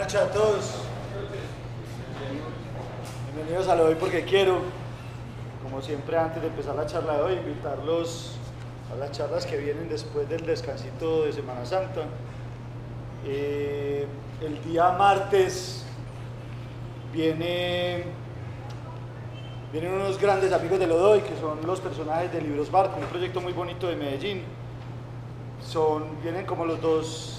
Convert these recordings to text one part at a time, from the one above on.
noches a todos. Bienvenidos a Lo Doy Porque Quiero. Como siempre, antes de empezar la charla de hoy, invitarlos a las charlas que vienen después del descansito de Semana Santa. El día martes vienen unos grandes amigos de Lo Doy, que son los personajes de Libros Barco, un proyecto muy bonito de Medellín. Vienen como los dos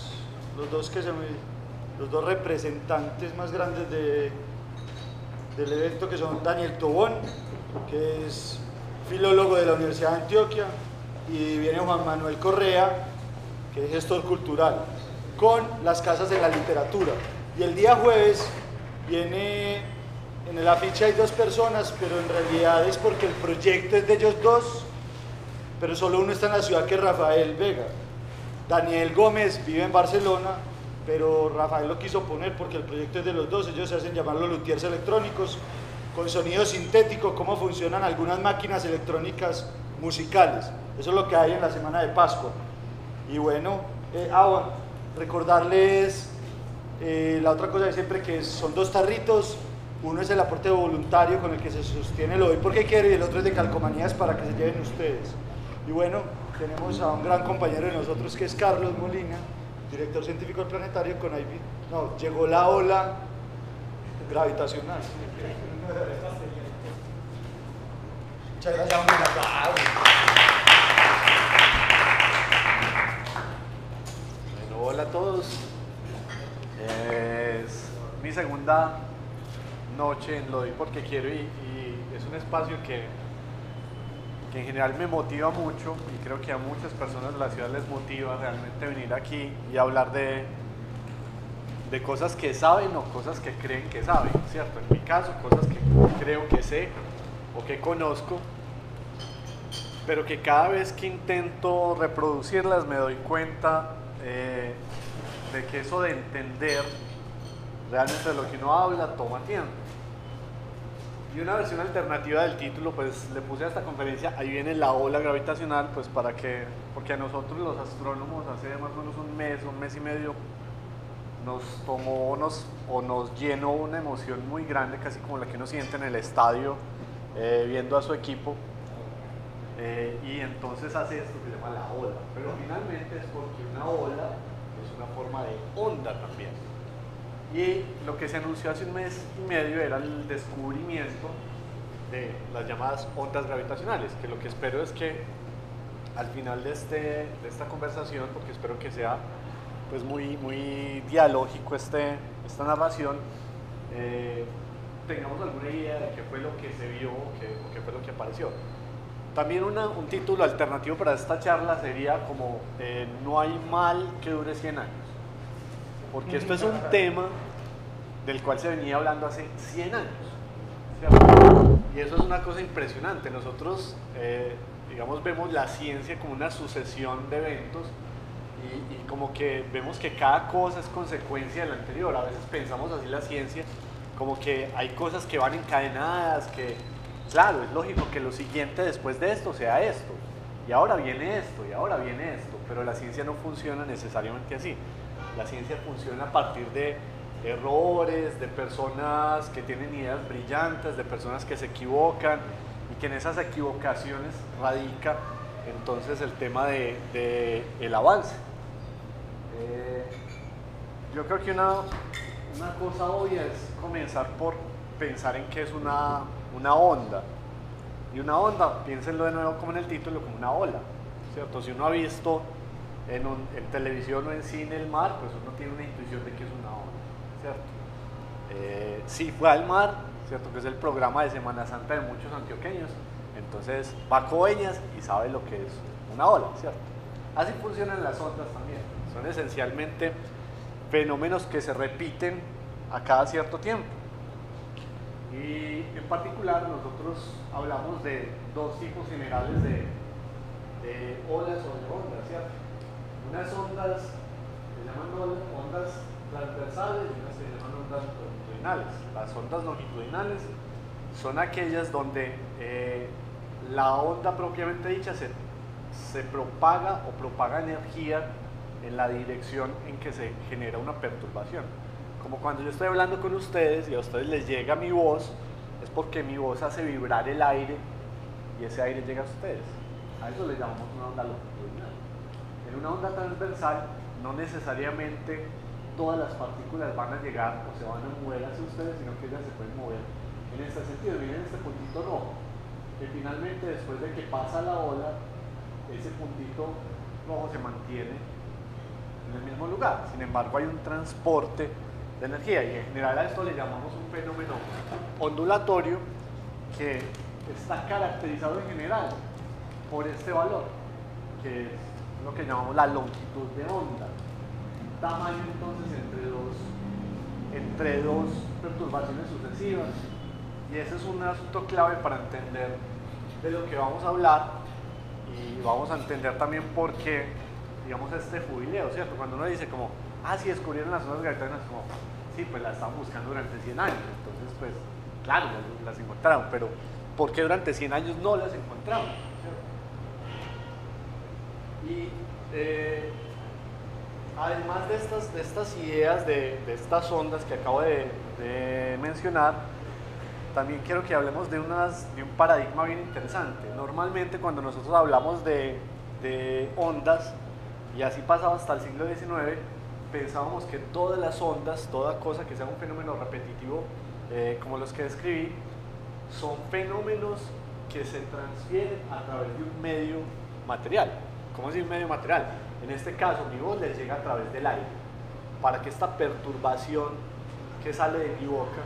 representantes más grandes del evento, que son Daniel Tobón, que es filólogo de la Universidad de Antioquia, y viene Juan Manuel Correa, que es gestor cultural, con las casas de la literatura. Y el día jueves viene, en el afiche hay dos personas, pero en realidad es porque el proyecto es de ellos dos, pero solo uno está en la ciudad, que es Rafael Vega. Daniel Gómez vive en Barcelona, pero Rafael lo quiso poner porque el proyecto es de los dos. Ellos se hacen llamar los luthiers electrónicos, con sonido sintético, cómo funcionan algunas máquinas electrónicas musicales. Eso es lo que hay en la semana de Pascua. Y bueno, recordarles la otra cosa de siempre, que son dos tarritos. Uno es el aporte voluntario con el que se sostiene Lo Doy Porque Quiero, y el otro es de calcomanías para que se lleven ustedes. Y bueno, tenemos a un gran compañero de nosotros, que es Carlos Molina, director científico del planetario, con ahí. No, llegó la ola gravitacional. Muchas gracias, hombre. Bueno, hola a todos. Es mi segunda noche en Lo Doy Porque Quiero, y es un espacio que en general me motiva mucho, y creo que a muchas personas de la ciudad les motiva realmente venir aquí y hablar de cosas que saben o cosas que creen que saben, ¿cierto? En mi caso, cosas que creo que sé o que conozco, pero que cada vez que intento reproducirlas me doy cuenta de que eso de entender realmente de lo que uno habla toma tiempo. Y una versión alternativa del título, pues le puse a esta conferencia: ahí viene la ola gravitacional, pues porque a nosotros los astrónomos hace más o menos un mes y medio nos llenó una emoción muy grande, casi como la que uno siente en el estadio viendo a su equipo, y entonces hace esto que se llama la ola. Pero finalmente es porque una ola es una forma de onda también. Y lo que se anunció hace un mes y medio era el descubrimiento de las llamadas ondas gravitacionales, que lo que espero es que al final de esta conversación, porque espero que sea pues muy dialógico esta narración, tengamos alguna idea de qué fue lo que se vio o qué fue lo que apareció. También un título alternativo para esta charla sería como no hay mal que dure 100 años. Porque esto es un tema del cual se venía hablando hace 100 años, ¿cierto? Y eso es una cosa impresionante. Nosotros, digamos, vemos la ciencia como una sucesión de eventos, y como que vemos que cada cosa es consecuencia de la anterior. A veces pensamos así la ciencia, como que hay cosas que van encadenadas, que, claro, es lógico que lo siguiente después de esto sea esto, y ahora viene esto, y ahora viene esto, pero la ciencia no funciona necesariamente así. La ciencia funciona a partir de errores, de personas que tienen ideas brillantes, de personas que se equivocan, y que en esas equivocaciones radica entonces el tema del avance. Yo creo que una cosa obvia es comenzar por pensar en qué es una onda. Y una onda, piénsenlo de nuevo como en el título, como una ola, ¿cierto? Si uno ha visto en televisión o en cine el mar, pues uno tiene una intuición de que es una ola, ¿cierto? Si fue al mar, ¿cierto? Que es el programa de Semana Santa de muchos antioqueños, entonces va a Coveñas y sabe lo que es una ola, ¿cierto? Así funcionan las ondas también. Son esencialmente fenómenos que se repiten a cada cierto tiempo. Y en particular nosotros hablamos de dos tipos generales de olas o de ondas, ¿cierto? Unas ondas se llaman ondas transversales y unas se llaman ondas longitudinales. Las ondas longitudinales son aquellas donde la onda propiamente dicha se propaga o propaga energía en la dirección en que se genera una perturbación. como cuando yo estoy hablando con ustedes y a ustedes les llega mi voz, es porque mi voz hace vibrar el aire y ese aire llega a ustedes. A eso le llamamos una onda longitudinal. En una onda transversal no necesariamente todas las partículas van a llegar o se van a mover hacia ustedes, sino que ellas se pueden mover en este sentido. Miren este puntito rojo, que finalmente después de que pasa la ola, ese puntito rojo se mantiene en el mismo lugar. Sin embargo, hay un transporte de energía y en general a esto le llamamos un fenómeno ondulatorio que está caracterizado en general por este valor, que es lo que llamamos la longitud de onda. Tamaño entonces entre dos perturbaciones sucesivas, y ese es un asunto clave para entender de lo que vamos a hablar, y vamos a entender también por qué, digamos, este jubileo, ¿cierto? Cuando uno dice como, si descubrieron las ondas gravitacionales, como, sí, pues las estaban buscando durante 100 años, entonces pues, claro, las encontraron, pero ¿por qué durante 100 años no las encontraron? Y además de estas ideas, de estas ondas que acabo de mencionar, también quiero que hablemos de un paradigma bien interesante. Normalmente cuando nosotros hablamos de ondas, y así pasaba hasta el siglo XIX, pensábamos que todas las ondas, toda cosa que sea un fenómeno repetitivo, como los que describí, son fenómenos que se transfieren a través de un medio material. ¿Cómo es un medio material? En este caso, mi voz les llega a través del aire, para que esta perturbación que sale de mi boca,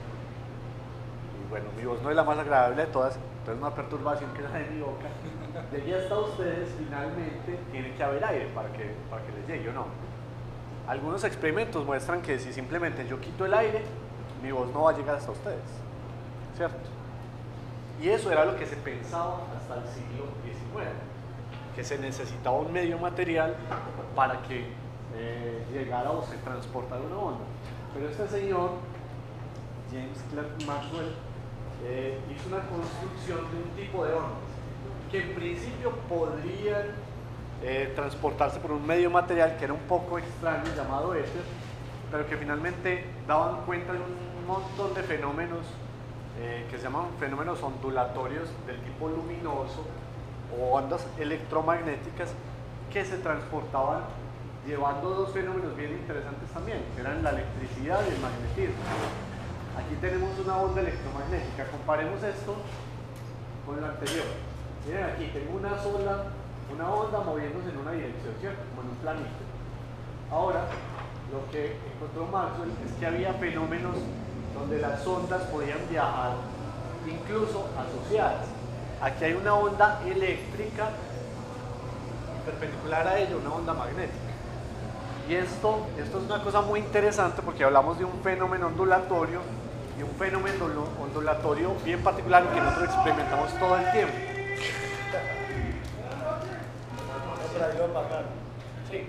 y bueno, mi voz no es la más agradable de todas, entonces una perturbación que sale de mi boca, llegue hasta ustedes, finalmente tiene que haber aire para que les llegue o no. Algunos experimentos muestran que si simplemente yo quito el aire, mi voz no va a llegar hasta ustedes, ¿cierto? Y eso era lo que se pensaba hasta el siglo XIX, que se necesitaba un medio material para que llegara o se transportara una onda. Pero este señor, James Clerk Maxwell, hizo una construcción de un tipo de ondas que en principio podrían transportarse por un medio material que era un poco extraño, llamado éter, pero que finalmente daban cuenta de un montón de fenómenos que se llaman fenómenos ondulatorios del tipo luminoso o ondas electromagnéticas que se transportaban llevando dos fenómenos bien interesantes también, que eran la electricidad y el magnetismo. Aquí tenemos una onda electromagnética. Comparemos esto con lo anterior. Miren, aquí tengo una onda moviéndose en una dirección, ¿cierto? Como en un planito. Ahora, lo que encontró Maxwell es que había fenómenos donde las ondas podían viajar incluso asociadas. Aquí hay una onda eléctrica y perpendicular a ella una onda magnética. Y esto es una cosa muy interesante porque hablamos de un fenómeno ondulatorio y un fenómeno ondulatorio bien particular que nosotros experimentamos todo el tiempo. Sí.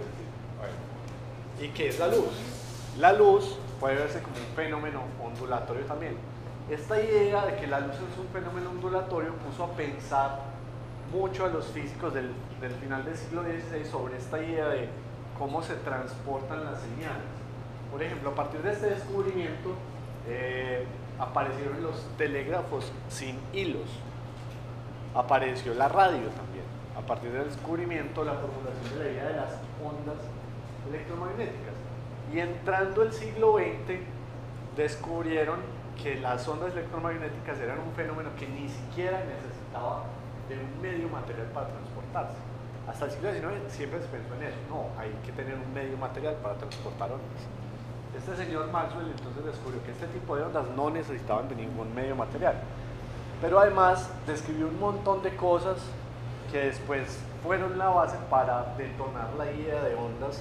¿Y qué es la luz? La luz puede verse como un fenómeno ondulatorio también. Esta idea de que la luz es un fenómeno ondulatorio puso a pensar mucho a los físicos del final del siglo XVI sobre esta idea de cómo se transportan las señales. Por ejemplo, a partir de este descubrimiento aparecieron los telégrafos sin hilos, apareció la radio también. A partir del descubrimiento, la formulación de la idea de las ondas electromagnéticas. Y entrando el siglo XX, descubrieron que las ondas electromagnéticas eran un fenómeno que ni siquiera necesitaba de un medio material para transportarse. Hasta el siglo XIX siempre se pensó en eso, no, hay que tener un medio material para transportar ondas. Este señor Maxwell entonces descubrió que este tipo de ondas no necesitaban de ningún medio material, pero además describió un montón de cosas que después fueron la base para detonar la idea de ondas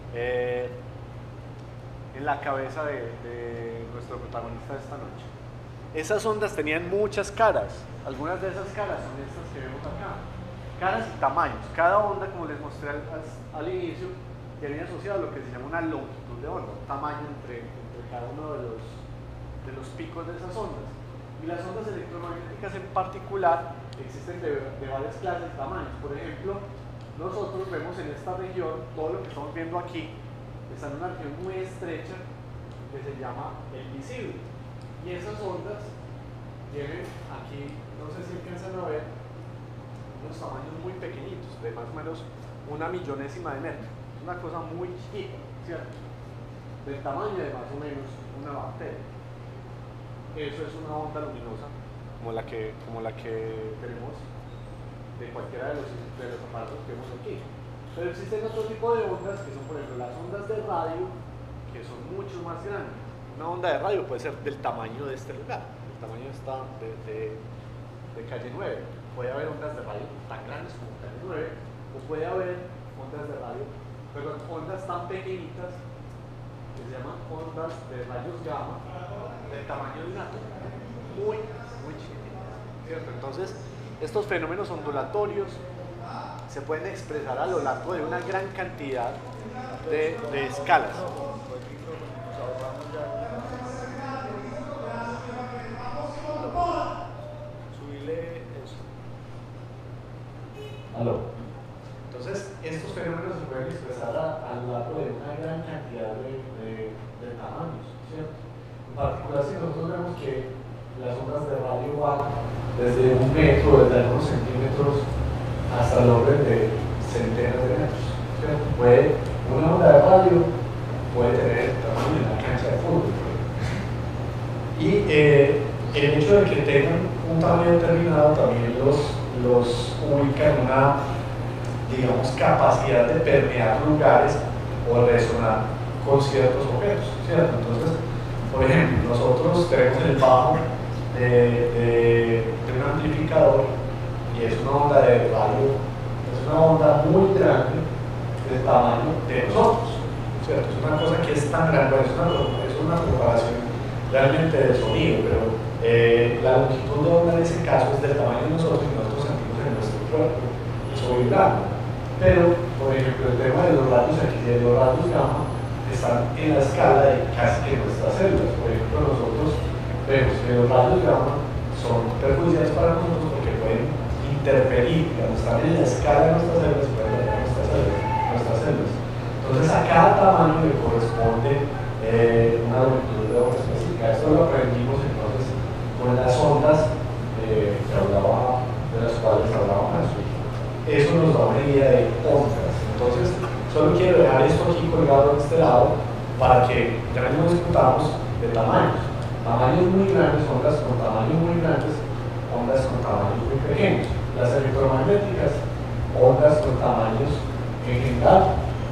en la cabeza de nuestro protagonista de esta noche. Esas ondas tenían muchas caras, algunas de esas caras son estas que vemos acá, caras y tamaños. Cada onda, como les mostré al inicio, tiene asociado lo que se llama una longitud de onda, un tamaño entre cada uno de los picos de esas ondas. Y las ondas electromagnéticas en particular existen de varias clases y tamaños. Por ejemplo, nosotros vemos en esta región, todo lo que estamos viendo aquí está en una región muy estrecha que se llama el visible. Y esas ondas tienen aquí, no sé si alcanzan a ver, unos tamaños muy pequeñitos, de más o menos 1/1000ª de metro. Es una cosa muy chiquita, ¿cierto? Del tamaño de más o menos una bacteria. Eso es una onda luminosa, como la que tenemos de cualquiera de los aparatos que vemos aquí. Pero existen otro tipo de ondas que son, por ejemplo, las ondas de radio, que son mucho más grandes. Una onda de radio puede ser del tamaño de este lugar, el tamaño de calle 9. Puede haber ondas de radio tan grandes como calle 9, o puede haber ondas de radio, perdón, ondas tan pequeñitas que se llaman ondas de rayos gamma del tamaño de un átomo, muy chiquititas, ¿cierto? Entonces, estos fenómenos ondulatorios se pueden expresar a lo largo de una gran cantidad de escalas. Subirle eso. ¿Aló? Entonces, estos fenómenos se pueden expresar a lo largo de una gran cantidad de tamaños, ¿cierto? En particular, si nosotros vemos que las ondas de radio van desde 1 metro, desde algunos centímetros, hasta el orden de centenas de metros, ¿cierto? Una onda de radio puede tener el tamaño de una cancha de fútbol. Y el hecho de que tengan un tamaño determinado también los ubica en una, digamos, capacidad de permear lugares o resonar con ciertos objetos, ¿cierto? Entonces, por ejemplo, nosotros tenemos el bajo de un amplificador y es una onda de radio, es una onda muy grande del tamaño de nosotros, ¿cierto? Es una cosa que es tan grande, es una comparación realmente de sonido, pero la longitud de onda en ese caso es del tamaño de nosotros y nosotros sentimos en nuestro cuerpo eso vibrando. Pero, por ejemplo, el tema de los rayos X y de los rayos gamma están en la escala de casi que nuestras células. Por ejemplo, nosotros vemos que los rayos gamma son perjudiciales para nosotros porque pueden interferir, cuando están en la escala de nuestras células, pueden dañar nuestras células. Entonces, a cada tamaño le corresponde una longitud de onda específica. Esto lo aprendimos entonces con las ondas de las cuales hablaba Jesús. Eso nos da una idea de ondas. Entonces, solo quiero dejar esto aquí colgado en este lado para que ya no discutamos de tamaños. Tamaños muy grandes, ondas con tamaños muy grandes, ondas con tamaños muy pequeños. Las electromagnéticas, ondas con tamaños en general,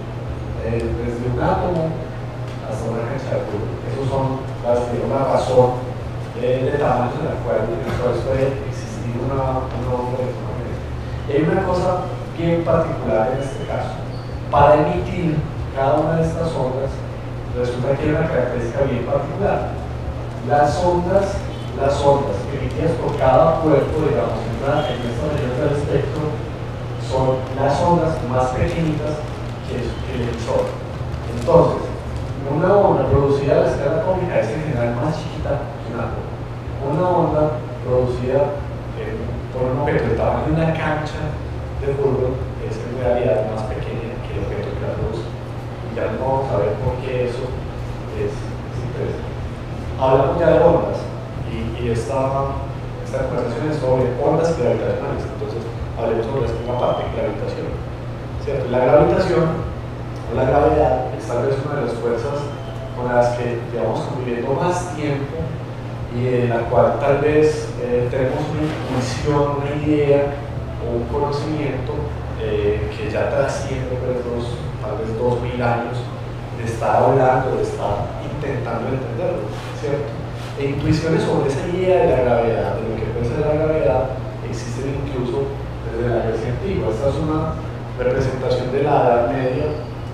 desde un átomo hasta una cancha de fútbol. Esas son las que una razón de tamaños en la cual puede existir una onda electromagnética. Y hay una cosa bien particular en este caso. Para emitir cada una de estas ondas, resulta que hay una característica bien particular. Las ondas emitidas por cada cuerpo, digamos, en esta región del espectro, son las ondas más pequeñitas que el emisor. Entonces, una onda producida a la escala atómica es en general más chiquita que un átomo. Una onda producida por un objeto del tamaño de una cancha de fútbol es en realidad más pequeña que el objeto que la produce. Y ya no vamos a ver por qué eso es interesante. Hablamos ya de ondas y esta conversación es sobre ondas gravitacionales. Entonces, hablemos sobre esta parte, gravitación. ¿Cierto? La gravitación o la gravedad es tal vez una de las fuerzas con las que llevamos conviviendo más tiempo y en la cual tal vez tenemos una intuición, una idea o un conocimiento que ya trasciende pues, tal vez 2000 años de estar hablando, de estar intentando entenderlo, ¿cierto? E intuiciones sobre esa idea de la gravedad, de lo que puede ser la gravedad, existen incluso desde la Grecia antigua. Esta es una representación de la Edad Media,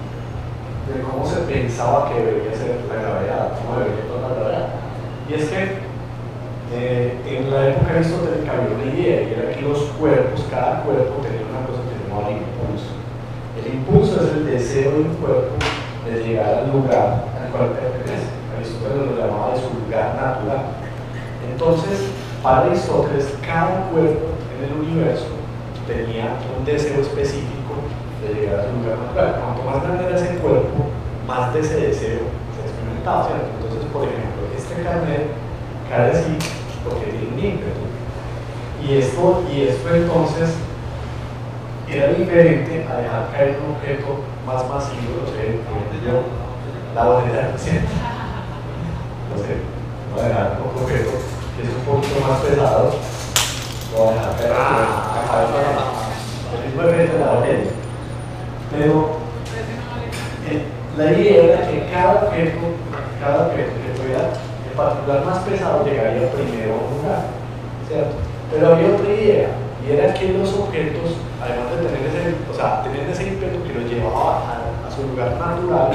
de cómo se pensaba que debería ser la gravedad, cómo debería ser la gravedad. Y es que en la época aristotélica había una idea, y era que los cuerpos, cada cuerpo tenía una cosa que se llamaba el impulso. El impulso es el deseo de un cuerpo de llegar al lugar al cual pertenece. Aristóteles lo llamaba de su lugar natural. Entonces, para Aristóteles, cada cuerpo en el universo tenía un deseo específico de llegar a su lugar natural. Cuanto más grande era ese cuerpo, más de ese deseo se experimentaba. limitado, ¿cierto? Entonces, por ejemplo, este carnet cae así porque tiene un ímpetu. Y esto entonces era diferente a dejar caer un objeto más masivo, por ejemplo, la botella de 100. No sé, voy a dejar otro objeto que es un poquito más pesado, lo voy a dejar caer el mismo efecto de la botella. Pero la idea era que cada objeto que fuera en particular más pesado llegaría primero a un lugar, ¿cierto? Pero había otra idea, y era que los objetos, además de tener ese ímpetu que los llevaba a su lugar natural,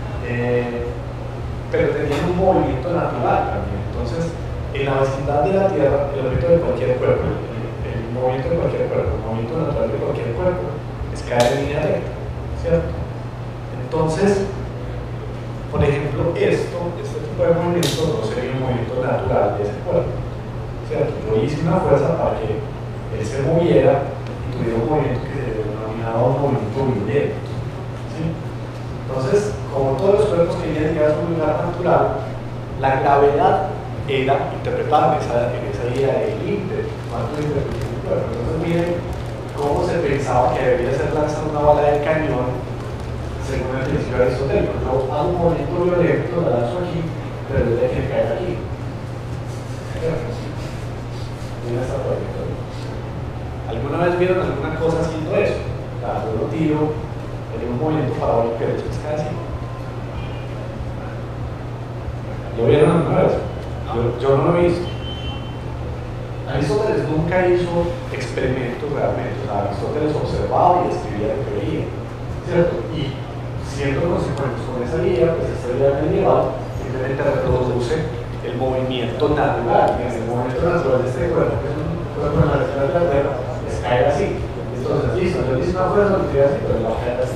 pero tenían un movimiento natural también. Entonces, en la vecindad de la Tierra, el objeto de cualquier cuerpo, el movimiento de cualquier cuerpo, el movimiento natural de cualquier cuerpo, es caer en línea recta, ¿cierto? Entonces, por ejemplo, este tipo de movimiento no sería un movimiento natural de ese cuerpo, ¿cierto? Yo hice una fuerza para que él se moviera y tuviera un movimiento que se denominaba un movimiento violento, ¿sí? Entonces, como todos los cuerpos que querían llegar a su lugar natural, la gravedad era interpretada en esa idea del ímpetu, más de interpretación del cuerpo. Entonces, miren cómo se pensaba que debería ser lanzar una bala de cañón según el principio aristotélico. Yo hago un movimiento violento, la lanzo aquí, pero debe que caer aquí. Mira esta trayectoria. ¿Alguna vez vieron alguna cosa haciendo eso? Yo lo tiro en un movimiento parabólico que después cae así. ¿Lo vieron alguna vez? Yo no lo he visto. Aristóteles nunca hizo experimentos realmente. O sea, Aristóteles observaba y escribía lo que veía, ¿cierto? Y siendo consecuentes con esa idea, pues esta idea medieval simplemente reproduce el movimiento natural. Y el movimiento natural de este cuerpo, que es un cuerpo en la región de la Tierra, es caer así. Entonces, listo, yo hice una fuerza, lo tiré así, pero la caer así.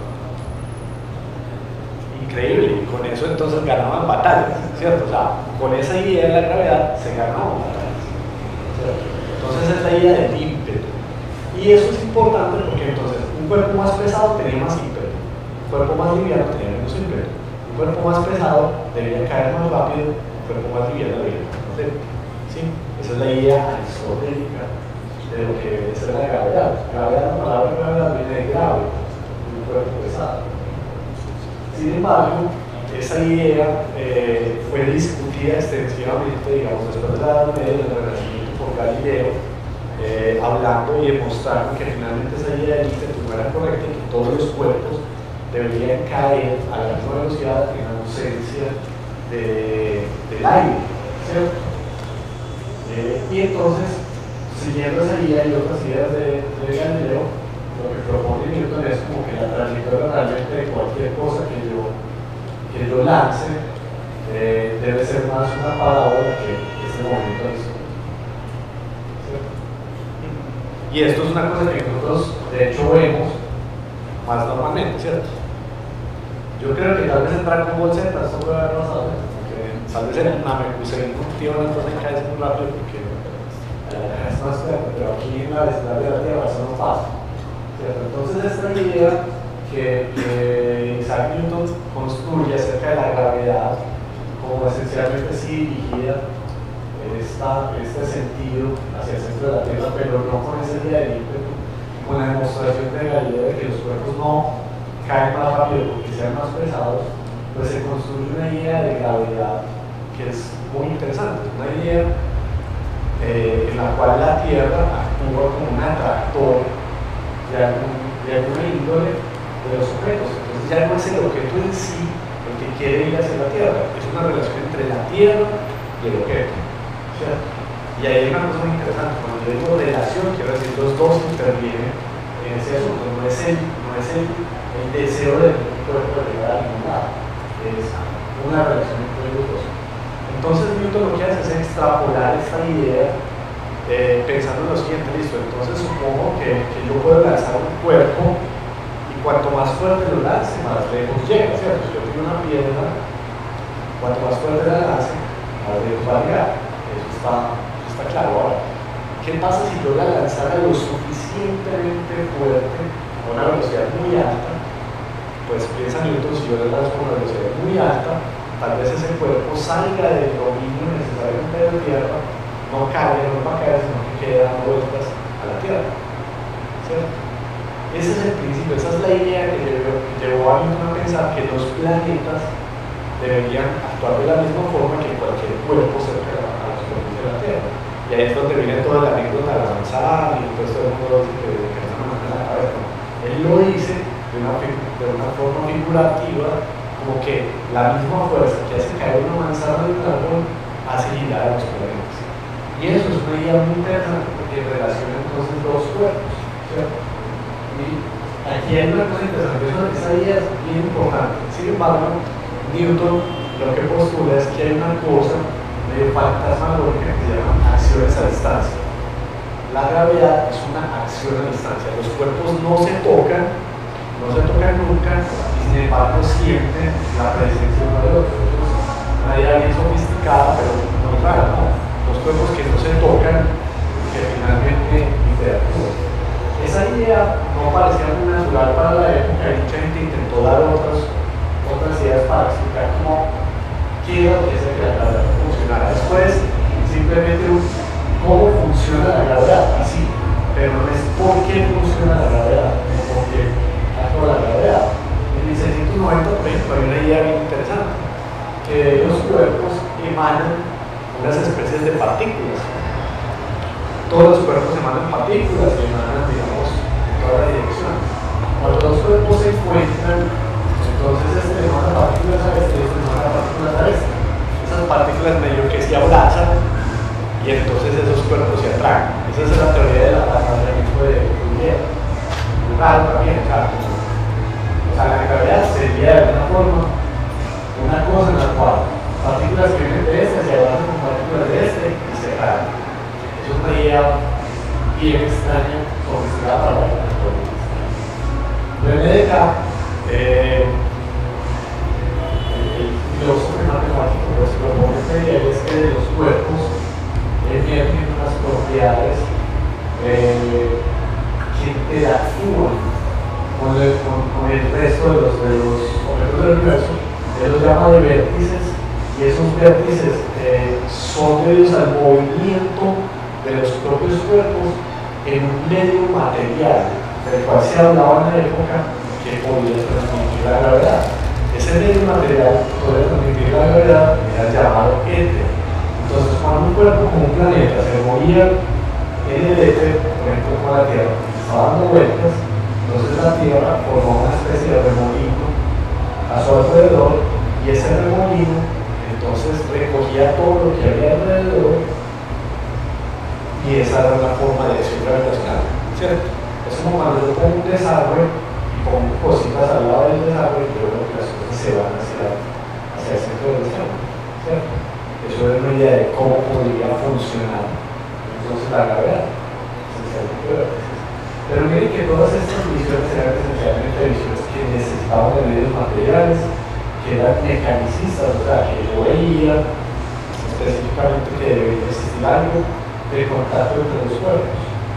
Increíble, y con eso entonces ganaban batallas, ¿cierto? O sea, con esa idea de la gravedad se ganaban batallas, ¿cierto? Entonces es la idea del ímpetu. Y eso es importante porque entonces un cuerpo más pesado tenía más ímpetu, un cuerpo más liviano tenía menos ímpetu, un cuerpo más pesado debía caer más rápido, un cuerpo más liviano debía caer. ¿Sí? Esa es la idea aristotélica de lo que debe ser la gravedad. Gravedad, la palabra gravedad viene de grave, un cuerpo pesado. Sin embargo, esa idea fue discutida extensivamente, digamos, después de la Edad Media, del Renacimiento por Galileo, hablando y demostrando que finalmente esa idea del ímpetu no era correcta y que todos los cuerpos deberían caer a la misma velocidad en ausencia del aire, ¿cierto? Y entonces, siguiendo esa idea y otras ideas de Galileo, lo que propone Newton es como que la trayectoria realmente de cualquier cosa que yo lance debe ser más una parábola que ese movimiento aristotélico. Y esto es una cosa que nosotros de hecho vemos más normalmente, ¿cierto? Yo creo que tal vez entrar con bolseta, esto puede haber pasado, porque tal vez en Namekusei un tío no entonces cae muy rápido porque es más fuerte, pero aquí en la vecindad de la Tierra eso no pasa. Entonces esta idea que Isaac Newton construye acerca de la gravedad como esencialmente sí dirigida este sentido hacia el centro de la Tierra, pero no con esa idea de ímpetu, con la demostración de Galileo de que los cuerpos no caen más rápido porque sean más pesados, pues se construye una idea de gravedad que es muy interesante, una idea en la cual la Tierra actúa como un atractor de alguna índole de los objetos. Entonces ya no es el objeto en sí el que quiere ir hacia la Tierra, es una relación entre la Tierra y el objeto, ¿cierto? Y ahí hay una cosa muy interesante, cuando yo digo relación, quiero decir los dos intervienen en ese asunto, no es el deseo del cuerpo de llegar a ningún lado, es una relación entre los dos. Entonces Newton lo que hace es extrapolar esta idea pensando en lo siguiente, listo, entonces supongo que yo puedo lanzar un cuerpo y cuanto más fuerte lo lance, más lejos llega, ¿cierto? Si yo tengo una piedra, cuanto más fuerte la lance, más lejos va a llegar. Eso está claro. Ahora, ¿qué pasa si yo la lanzara lo suficientemente fuerte a una velocidad muy alta? Pues piensa Newton, si yo la lanzo a una velocidad muy alta, tal vez ese cuerpo salga del dominio necesariamente de la Tierra, no cae, no va a caer, sino que quede dando vueltas a la Tierra. ¿Cierto? Ese es el principio, esa es la idea que llevó a Newton a pensar que los planetas deberían actuar de la misma forma que cualquier cuerpo cerca a la superficie de la Tierra. Y ahí es donde viene toda la anécdota de la manzana y todo el mundo dice que está en la cabeza. Él lo dice de una forma figurativa, como que la misma fuerza que hace caer una manzana de un árbol hace girar a los planetas. Y eso es una idea muy interesante porque relaciona entonces dos cuerpos, ¿cierto? Y aquí hay una cosa interesante, esa idea es bien importante. Sin embargo, Newton lo que postula es que hay una cosa medio fantasmagórica que se llama acciones a distancia. La gravedad es una acción a distancia. Los cuerpos no se tocan nunca, y sin embargo sienten la presencia uno del otro. Es una idea bien sofisticada, pero muy rara, ¿no? Los cuerpos que no se tocan, que finalmente interactúan. Esa idea no parecía muy natural para la época y mucha gente intentó dar otras ideas para explicar qué era lo que hace que la gravedad funcionara. Después, simplemente cómo funciona la gravedad, así, pero no es por qué funciona la gravedad, es por qué actúa la gravedad. En 1690, por ejemplo, hay una idea bien interesante, que los cuerpos emanan unas especies de partículas. Todos los cuerpos emanan partículas que emanan, digamos, en toda la dirección. Cuando los cuerpos se encuentran, entonces emana partículas a este y emana partículas a este. Esas partículas medio que se abrazan y entonces esos cuerpos se atraen. Esa es la teoría del atracamiento de Fourier. Raro también, claro. O sea, la gravedad sería de alguna forma una cosa en la cual partículas que vienen de este se abrazan con partículas de este y se atraen. Es una idea bien extraña, sofisticada para la naturaleza. René Descartes, el filósofo matemático, pues lo que propone esta idea es que los cuerpos tienen unas propiedades que interactúan con el resto de los objetos del universo. Él los llama de vértices, y esos vértices son debidos al movimiento de los propios cuerpos en un medio material del cual se hablaba en la época que podía transmitir la gravedad. Ese medio material que podía transmitir la gravedad era llamado éter. Entonces, cuando un cuerpo como un planeta se movía en el éter, por ejemplo como la Tierra, estaba dando vueltas, entonces la Tierra formó una especie de remolino a su alrededor, y ese remolino entonces recogía todo lo que había alrededor, y esa era una forma de acción gravitacional, ¿cierto? Es como cuando yo pongo un desagüe y pongo cositas al lado del desagüe, y luego las cosas se van hacia el centro del océano, ¿cierto? Eso es una idea de cómo podría funcionar entonces la gravedad, esencialmente. Pero miren que todas estas visiones eran esencialmente visiones que necesitaban de medios materiales, que eran mecanicistas, o sea, que yo veía específicamente que debería existir algo de contacto entre los cuerpos.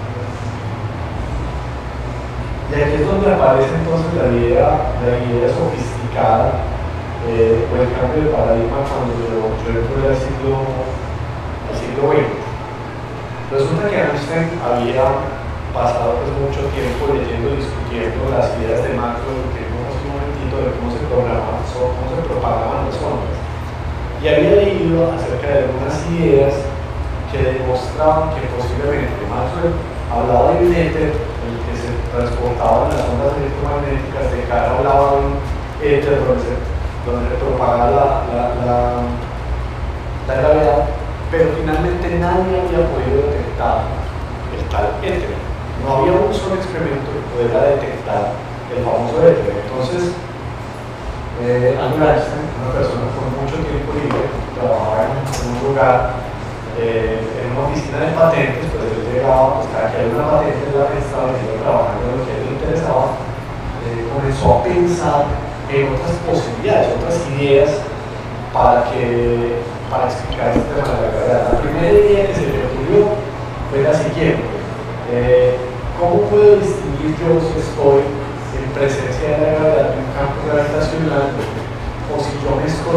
Y aquí es donde aparece entonces la idea sofisticada o el cambio de paradigma cuando yo entro al siglo XX. Resulta que Einstein había pasado pues mucho tiempo leyendo y discutiendo las ideas de Maxwell, que vimos hace un momentito, de cómo se propagaban las ondas. Y había leído acerca de algunas ideas que demostraban que posiblemente Maxwell hablaba de un éter, el que se transportaba en las ondas electromagnéticas, de cara hablaba de un éter donde se propagaba la gravedad, pero finalmente nadie había podido detectar el tal éter. No había un solo experimento que pudiera detectar el famoso éter. Entonces, Albert Einstein, una persona con mucho tiempo libre, trabajaba en un lugar, en una oficina de patentes, pues él llegaba, pues cada que había una patente en la que estaba trabajando en lo que a él le interesaba, comenzó a pensar en otras posibilidades, otras ideas para explicar este tema de la gravedad. La primera idea que se le ocurrió fue la siguiente: ¿cómo puedo distinguir yo si estoy en presencia de la gravedad de un campo gravitacional o si yo me estoy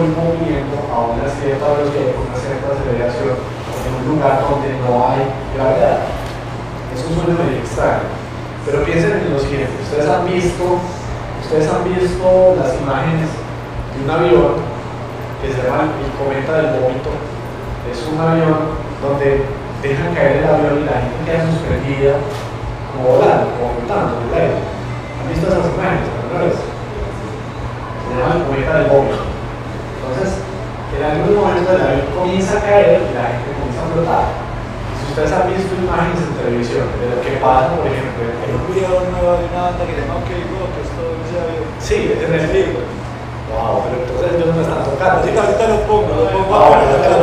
estoy moviendo a una cierta velocidad, con una cierta aceleración, en un lugar donde no hay gravedad. Eso suena medio extraño. Pero piensen en lo siguiente, ustedes han visto las imágenes de un avión que se llama el cometa del vómito. Es un avión donde dejan caer el avión y la gente queda suspendida como volando, como flotando en el aire. ¿Han visto esas imágenes alguna vez? Se llama el cometa del vómito. Entonces, en algunos momentos el avión comienza a caer y la gente comienza a flotar. Si ustedes han visto imágenes en televisión de lo que pasa, por ejemplo, Hay un video nuevo de una banda que se llama OK Go, que es todo ese avión. sí, es en el libro. Wow, pero entonces ellos no están tocando. Así que ahorita lo pongo ahora.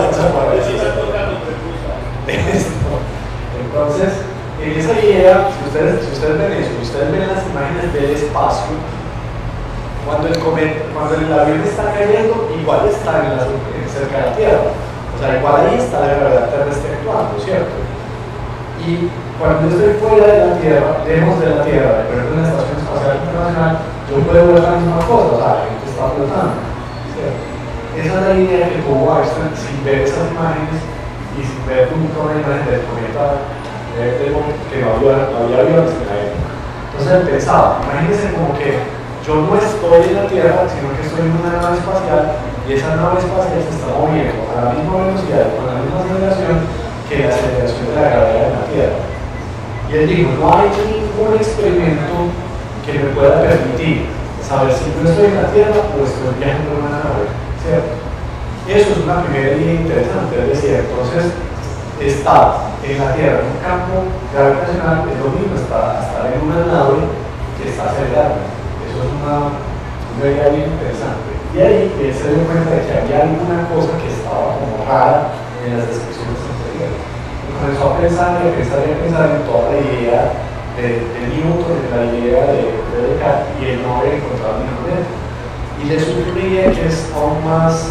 Entonces, en esa idea, si ustedes ven eso, ustedes ven las imágenes del espacio, cuando el avión está cayendo, igual está cerca de la Tierra. O sea, igual ahí está la gravedad terrestre actuando, ¿cierto? Y cuando yo estoy fuera de la Tierra, lejos de la Tierra, de en la Estación Espacial Internacional, yo puedo ver la misma cosa, o sea, la gente está flotando, ¿cierto? Esa es la idea que tuvo Einstein sin ver esas imágenes y sin ver nunca una imagen del cometa que no había aviones en la época. Entonces él pensaba, imagínense como que yo no estoy en la Tierra, sino que estoy en una nave espacial y esa nave espacial se está moviendo a la misma velocidad, con la misma aceleración que la aceleración de la gravedad en la Tierra. Y él dijo, no hay ningún experimento que me pueda permitir saber si yo estoy en la Tierra o estoy viajando en una nave, ¿cierto? Eso es una primera idea interesante, es decir, entonces estar en la Tierra en un campo gravitacional es lo mismo estar en una nave que está acelerando. Eso es una idea bien interesante. Y ahí él se dio cuenta de que había alguna cosa que estaba como rara en las descripciones anteriores. Y comenzó a pensar en toda la idea de Newton, de la idea de Descartes, y él no había encontrado ningún momento. Y le surgió una idea que es aún más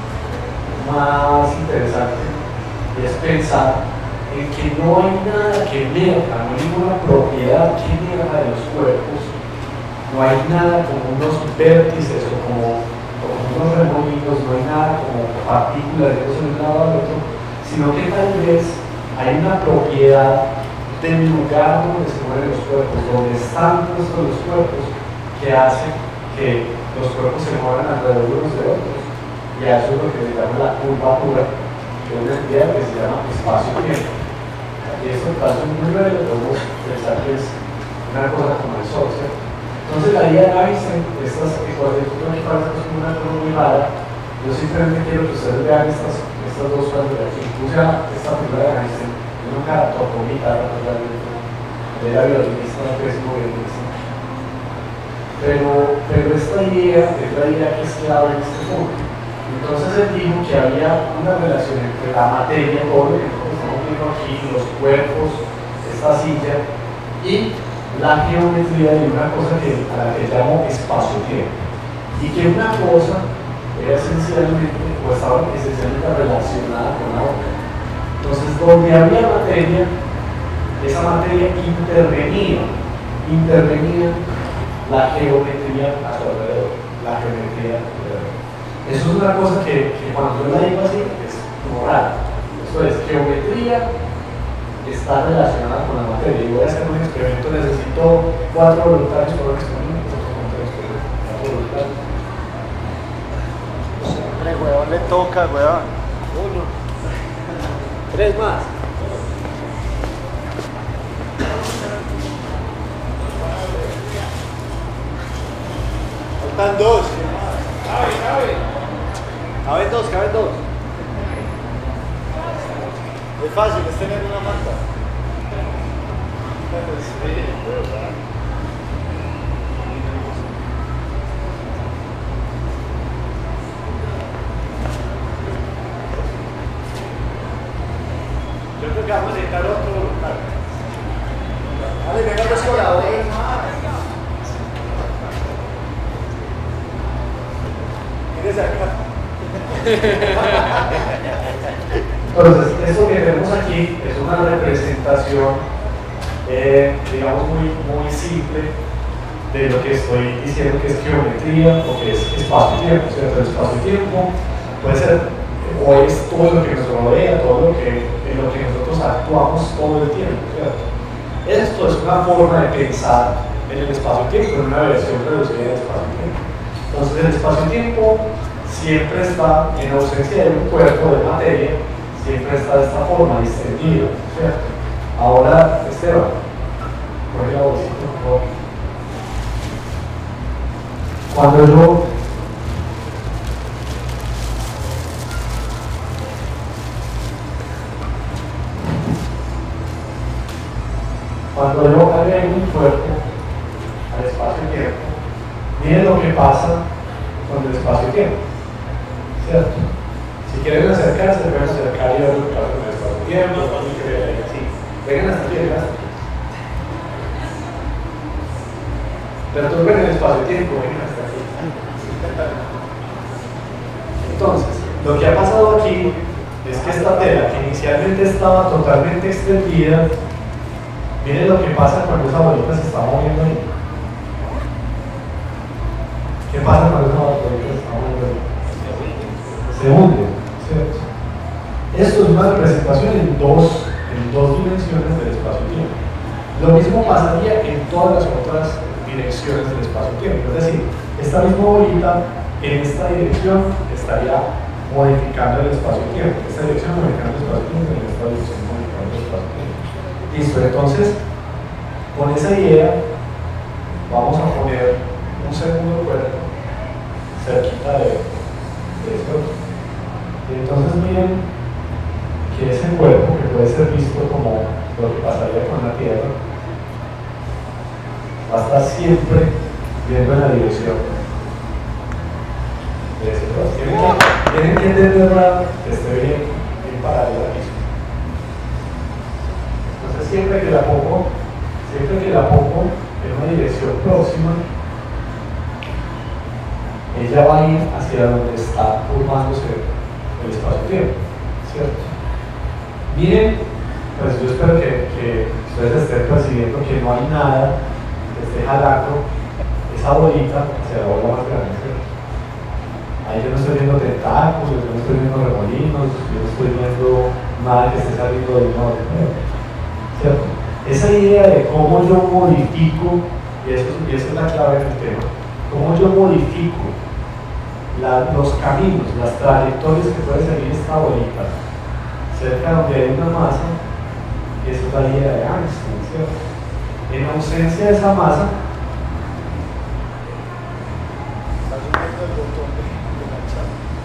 interesante, y es pensar en que no hay nada que emerja, no hay ninguna propiedad que emerja de los cuerpos, no hay nada como unos vértices o como unos remolinos, no hay nada como partículas de un lado al otro, sino que tal vez hay una propiedad del lugar donde se mueven los cuerpos, donde están puestos los cuerpos, que hace que los cuerpos se muevan alrededor unos de otros. Y a eso es lo que se llama la curvatura, que es una entidad que se llama espacio-tiempo. Y esto en caso muy breve lo podemos pensar que es una cosa como el Sol, ¿cierto? Entonces la idea de Einstein, estas ecuaciones que parecen como una cosa muy rara, yo simplemente quiero que ustedes vean estas dos cosas de aquí. Puse esta figura de Einstein, yo nunca tocó guitarra realmente, él era violinista, no pésimo violinista. Pero esta idea es la idea que es clave en este punto. Entonces él dijo que había una relación entre la materia, todo lo que estamos viendo aquí, los cuerpos, esta silla, y la geometría de una cosa a la que llamo espacio-tiempo. Y que una cosa era esencialmente, o estaba esencialmente relacionada con la otra. Entonces, donde había materia, esa materia intervenía la geometría a su alrededor, la geometría alrededor. Eso es una cosa que cuando yo la digo así es como raro. Esto es, geometría está relacionada con la materia. Y voy a hacer un experimento, necesito 4 voluntarios para un experimento. 4 voluntarios. Siempre, weón, le toca, weón. 1. 3 más. Faltan 2. Caben dos. Es fácil, es tener una manta. Yo creo que vamos a necesitar otro voluntario. Dale, venga los coladores. Mírese acá. Entonces, esto que vemos aquí es una representación, digamos, muy simple de lo que estoy diciendo que es geometría o que es espacio-tiempo, ¿cierto? El espacio-tiempo puede ser, o es todo lo que nos rodea, todo lo que, en lo que nosotros actuamos todo el tiempo, ¿cierto? Esto es una forma de pensar en el espacio-tiempo, en una versión reducida del espacio-tiempo. Entonces el espacio-tiempo siempre está, en ausencia de un cuerpo de materia, siempre está de esta forma, distendida, ¿cierto? Ahora, Esteban, coge la bolsita, por favor. Cuando yo agrego un cuerpo al espacio-tiempo, miren lo que pasa con el espacio-tiempo, ¿cierto? Si quieren acercarse, pueden acercar y ver lo que pasa con el espacio-tiempo, así. Vengan hasta aquí, vengan hasta aquí. Perturben el espacio-tiempo, vengan hasta aquí. Entonces, lo que ha pasado aquí es que esta tela, que inicialmente estaba totalmente extendida, miren lo que pasa cuando esa bolita se está moviendo ahí. ¿Qué pasa cuando esa bolita se está moviendo ahí? Se hunde, ¿cierto? Esto es una representación en dos dimensiones del espacio-tiempo. Lo mismo pasaría en todas las otras direcciones del espacio-tiempo. Es decir, esta misma bolita en esta dirección estaría modificando el espacio-tiempo. Esta dirección modificando el espacio-tiempo y en esta dirección modificando el espacio-tiempo. Listo, entonces, con esa idea, vamos a poner un segundo cuerpo cerquita de ese otro. Y entonces miren que ese cuerpo, que puede ser visto como lo que pasaría con la Tierra, va a estar siempre viendo en la dirección de ese cuerpo. Tienen que entenderla que esté bien paralela a eso. Entonces siempre que la pongo en una dirección próxima, ella va a ir hacia donde está formándose el espacio-tiempo, ¿cierto? Miren, pues yo espero que ustedes estén percibiendo que no hay nada que esté jalando esa bolita hacia la bola más grande, ¿cierto? Ahí yo no estoy viendo tentáculos, yo no estoy viendo remolinos, yo no estoy viendo nada que esté saliendo del norte, ¿cierto? Esa idea de cómo yo modifico, y esa es la clave del tema, cómo yo modifico los caminos, las trayectorias que puede seguir esta bolita cerca donde hay una masa, esa es la idea de Einstein, ¿cierto? En ausencia de esa masa, está subiendo el botón de la chat.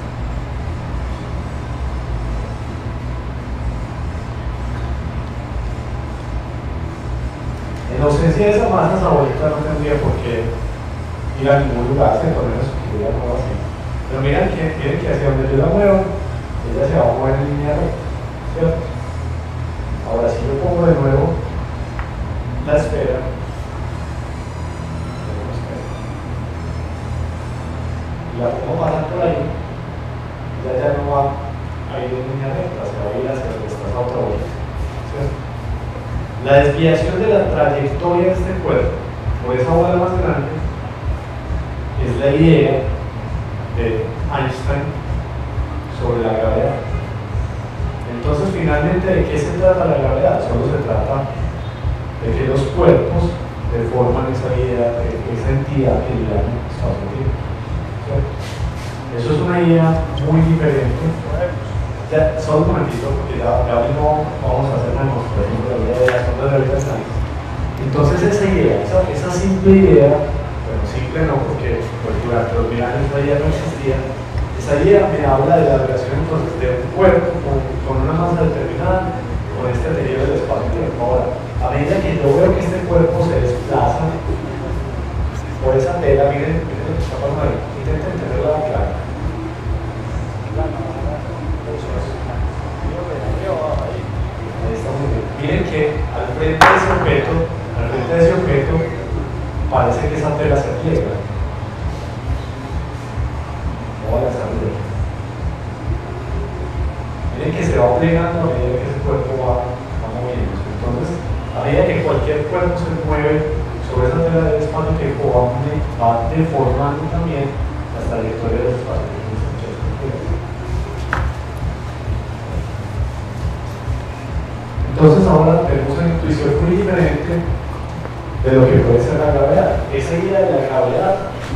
en ausencia de esa masa, esa bolita no tendría por qué ir a ningún lugar, se pone su actividad no así. Pero miren que hacia donde yo la muevo, ella se va a mover en línea recta, ¿cierto? Ahora si yo pongo de nuevo la esfera, y la pongo pasar por ahí, ya no va a ir en línea recta, se va a ir hacia donde está esa otra bolita, ¿cierto? La desviación de la trayectoria de este cuerpo por esa bola más grande es la idea de Einstein sobre la gravedad. Entonces, finalmente, ¿de qué se trata la gravedad? Solo se trata de que los cuerpos deforman esa idea, esa entidad que le llaman espacio-tiempo. Eso es una idea muy diferente. Ya, solo un momentito, porque ya mismo vamos a hacer una demostración de la idea de las ondas de gravitación. Entonces, esa idea, esa simple idea, bueno, simple no, porque durante los 1000 años esa idea no existía. Esa idea me habla de la relación entonces de un cuerpo con una masa determinada, con este periodo del espacio-tiempo. Ahora, a medida que yo veo que este cuerpo se desplaza por esa tela, miren lo que está pasando ahí. Intenten tenerla clara. Ahí está muy bien. Miren que al frente de ese objeto, parece que esa tela se pliega. Miren que se va plegando a medida que ese cuerpo va moviéndose. Entonces, a medida que cualquier cuerpo se mueve sobre esa tela del espacio-tiempo va deformando también las trayectorias del espacio-tiempo. Entonces ahora tenemos una intuición muy diferente de lo que puede ser la gravedad. Esa idea de la gravedad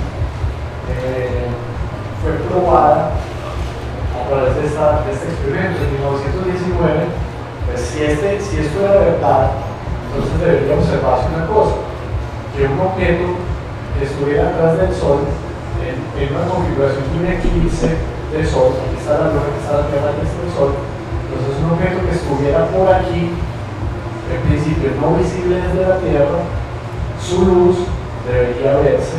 fue probada a través de este experimento en 1919. Pues si esto era verdad, entonces debería observarse una cosa, que un objeto que estuviera atrás del Sol en una configuración de un eclipse del Sol, aquí está la Luna, aquí está la Tierra, aquí está el Sol. Entonces un objeto que estuviera por aquí, en principio no visible desde la Tierra, su luz debería verse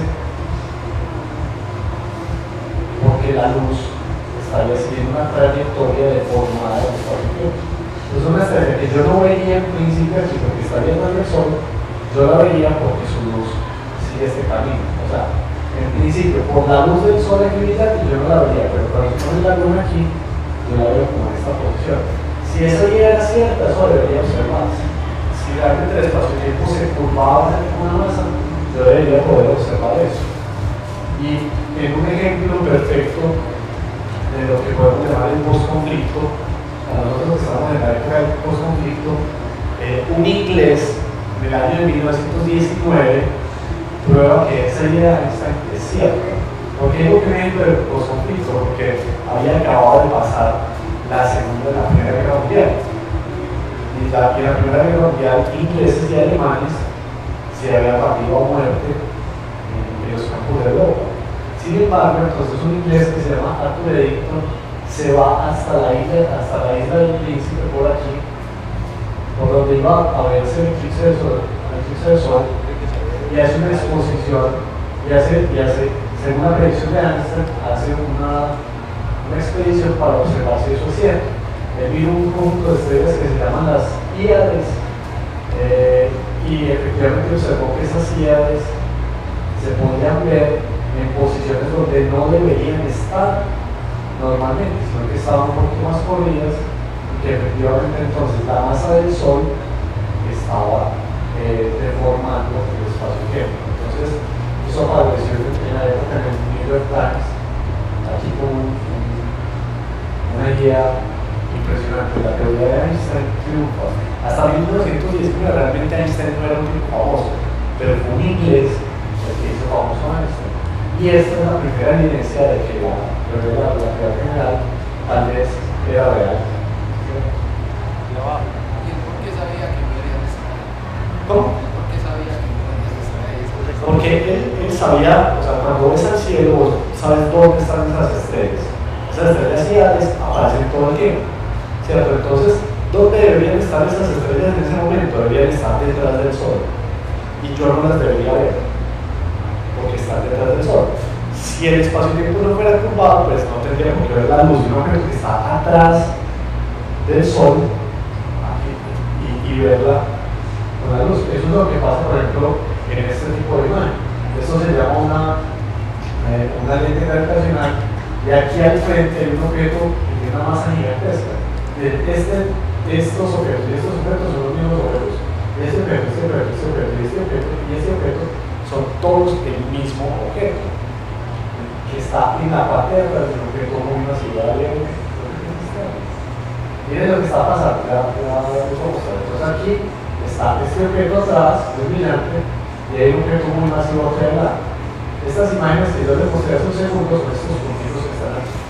porque la luz estaría siguiendo una trayectoria deformada del espacio-tiempo. Es una estrella que yo no vería en principio aquí porque estaría en el Sol, yo la vería porque su luz sigue este camino. O sea, en principio, por la luz del Sol aquí brillante yo no la vería, pero cuando se pone la Luna aquí, yo la veo como en esta posición. Si esa idea era cierta, eso debería observarse. Si realmente el espacio-tiempo se curvaba en una masa, yo debería poder observar eso. Y en un ejemplo perfecto de lo que podemos llamar el post-conflicto, a nosotros que estamos en la época del post-conflicto, un inglés del año de 1919 prueba que esa idea es cierta. ¿Por qué digo que un ejemplo del post-conflicto? Porque había acabado de pasar la Segunda y la Primera Guerra Mundial. Y en la Primera Guerra Mundial, ingleses y alemanes se habían partido a muerte en los campos de Europa. Sin embargo, entonces un inglés que se llama Arthur Eddington se va hasta la isla del Príncipe por aquí, por donde iba a verse el eclipse del Sol, y hace una exposición, y hace según la predicción de Einstein, hace una expedición para observar si eso es cierto. Él vio un conjunto de estrellas que se llaman las Híades, y efectivamente observó que esas Híades se podían ver en posiciones donde no deberían estar normalmente, sino que estaban un poquito más corridas, y que efectivamente entonces la masa del Sol estaba deformando el espacio-tiempo. Entonces, eso apareció en la época en el New York Times, aquí con una idea impresionante. La teoría de Einstein triunfa. Hasta 1910 realmente Einstein no era un tipo famoso, pero fue un inglés el que hizo famoso a Einstein. Y esta es la primera evidencia de que la teoría de la relatividad general tal vez era real. ¿Y por qué sabía que podrían estar ahí? ¿Cómo? ¿Por qué sabía que podrían estar ahí? Porque él sabía, o sea, cuando ves al cielo, vos sabes dónde están esas estrellas. Esas estrellas Híades aparecen todo el tiempo, ¿cierto? Entonces, ¿dónde deberían estar esas estrellas en ese momento? Deberían estar detrás del Sol. Y yo no las debería ver, porque están detrás del Sol. Si el espacio-tiempo no fuera curvado, pues no tendríamos que ver la luz de un objeto que está atrás del Sol y verla con la luz. Eso es lo que pasa, por ejemplo, en este tipo de imagen. Esto se llama una lente gravitacional, y aquí al frente hay un objeto que tiene una masa gigantesca. Estos objetos y estos objetos son los mismos objetos. Este objeto, este objeto, este objeto, y este objeto y este objeto son todos el mismo objeto, que está en la parte de atrás del objeto muy masivo. Miren lo que está pasando. Entonces aquí está este objeto atrás, es brillante, y hay un objeto muy masivo hacia adelante. Estas imágenes que yo les mostré hace un segundo son estos puntitos que están aquí.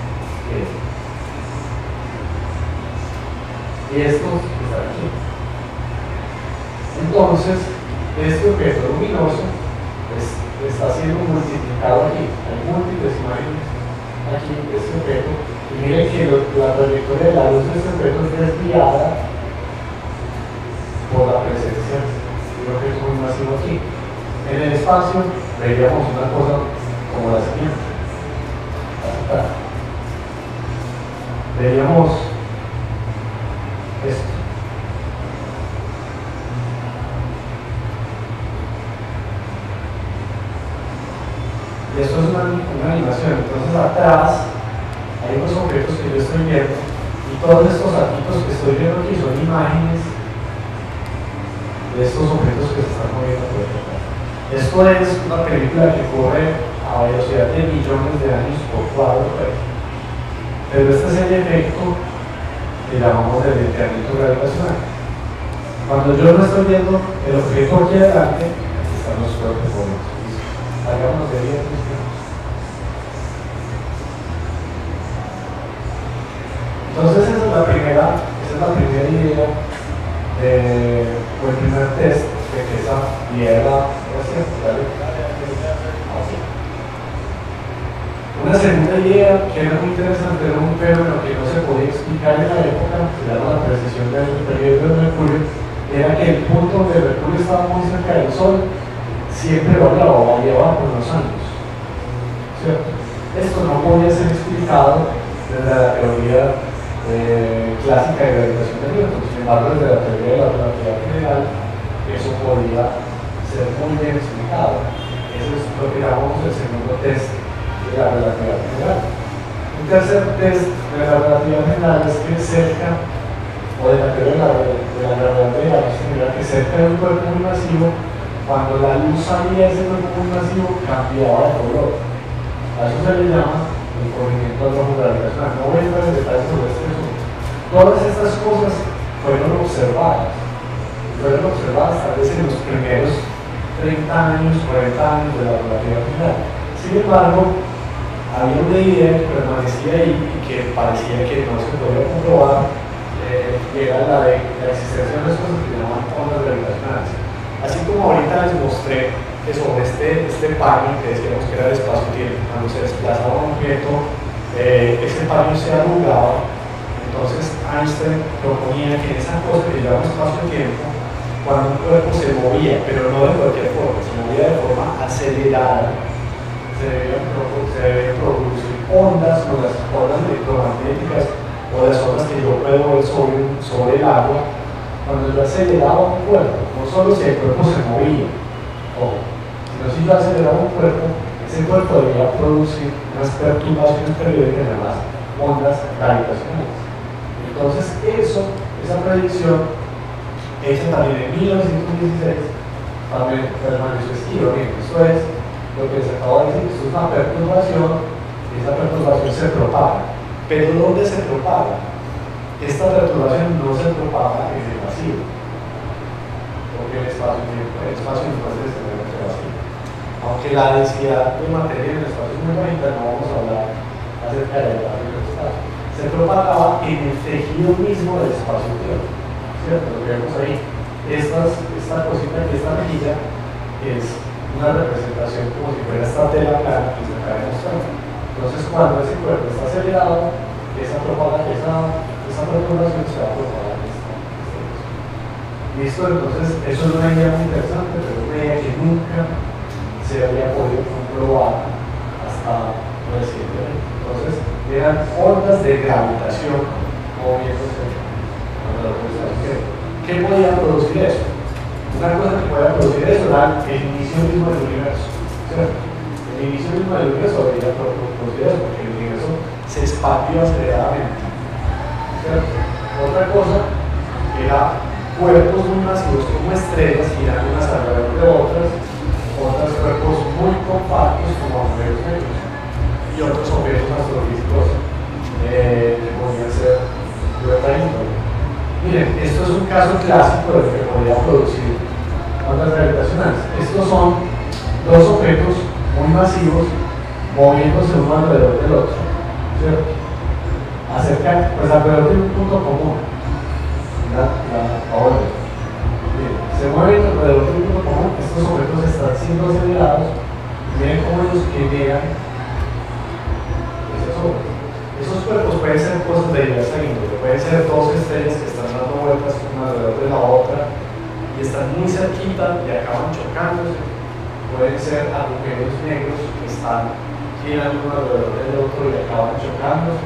Y estos que están aquí. Entonces, este objeto luminoso está siendo multiplicado aquí. Hay múltiples imágenes aquí de este objeto. Y miren que la trayectoria de la luz de este objeto es desviada por la presencia de un objeto muy masivo aquí. En el espacio veríamos una cosa como la siguiente. Veríamos esto. Y esto es una animación. Entonces atrás hay unos objetos que yo estoy viendo, y todos estos arquitos que estoy viendo aquí son imágenes de estos objetos que se están moviendo por detrás. Esto es una película que corre a velocidad de millones de años por cuadro, pero este es el efecto que llamamos el enfriamiento gravitacional. Cuando yo no estoy viendo el objeto aquí adelante, aquí están los cuerpos bonitos. Salgámonos de ahí. Entonces esa es la primera idea o el primer test de que esa idea era cierta. Una segunda idea que era muy interesante, era un fenómeno que no se podía explicar en la época, se llama la precesión del periodo de Mercurio, era que el punto donde Mercurio estaba muy cerca del Sol siempre variaba con los años, ¿cierto? Esto no podía ser explicado desde la teoría clásica de gravitación de Newton. Sin embargo, desde la teoría de la relatividad general, eso podía ser muy bien explicado. Eso es lo que llamamos el segundo test de la relatividad general. Un tercer test de la relatividad general es que cerca, o de la teoría de la gravedad de la luz general, que cerca de un cuerpo muy masivo, cuando la luz salía de ese cuerpo muy masivo, cambiaba de color. A eso se le llama el corrimiento al rojo gravitacional. No voy a entrar en detalles sobre este asunto. Todas estas cosas fueron observadas tal vez en los primeros 30 años, 40 años de la relatividad general. Sin embargo, había una idea que permanecía ahí y que parecía que no se podía comprobar, y era la de la existencia de unas cosas que llaman ondas gravitacionales. Así como ahorita les mostré que sobre este paño que decíamos que era el espacio-tiempo, cuando se desplazaba un objeto, ese paño se arrugaba. Entonces Einstein proponía que en esa cosa que llamamos espacio-tiempo, cuando un cuerpo se movía, pero no de cualquier forma, se movía de forma acelerada, se debían producir ondas, o las ondas electromagnéticas, o las ondas que yo puedo ver sobre el agua. Cuando yo aceleraba un cuerpo, no solo si el cuerpo se movía, sino si yo aceleraba un cuerpo, ese cuerpo debía producir unas perturbaciones periódicas, llamadas ondas gravitacionales. Entonces esa predicción, hecha también en 1916, también permaneció esquiva. Esto es lo que se acaba de decir, esto es una perturbación, y esa perturbación se propaga. Pero ¿dónde se propaga? Esta perturbación no se propaga en el vacío, porque el espacio no puede ser extremadamente vacío. Aunque la densidad de materia en el espacio es muy bajita, no vamos a hablar acerca del vacío del espacio. Se propagaba en el tejido mismo del espacio-tiempo, ¿cierto? Lo que vemos ahí. Esta cosita aquí, esta mejilla, es una representación como si fuera esta tela plana que se acaba de mostrar. Entonces, cuando ese cuerpo está acelerado, esa perturbación se va a propagar en esta dirección. Listo, entonces, eso es una idea muy interesante, pero una idea que nunca se había podido comprobar hasta recientemente. Entonces, eran ondas de gravitación moviéndose alrededor del espacio. ¿Qué podía producir eso? Una cosa que podía producir eso era el inicio mismo del universo, ¿cierto? El inicio mismo del universo podía producir eso, porque el universo se expandió aceleradamente, ¿cierto? Otra cosa era cuerpos muy masivos como estrellas girando unas alrededor de otros cuerpos muy compactos como agujeros negros y otros objetos astrofísicos que podrían ser de otra índole. Miren, esto es un caso clásico de lo que podría producir ondas gravitacionales. Estos son dos objetos muy masivos moviéndose uno alrededor del otro, ¿cierto? Alrededor de un punto común. Se mueven alrededor de un punto común. Estos objetos están siendo acelerados. Miren cómo ellos generan esas ondas. Esos cuerpos pueden ser cosas de diversa índole, pueden ser dos estrellas que están dando vueltas una alrededor de la otra y están muy cerquita y acaban chocándose. Pueden ser agujeros negros que están girando uno alrededor del otro y acaban chocándose.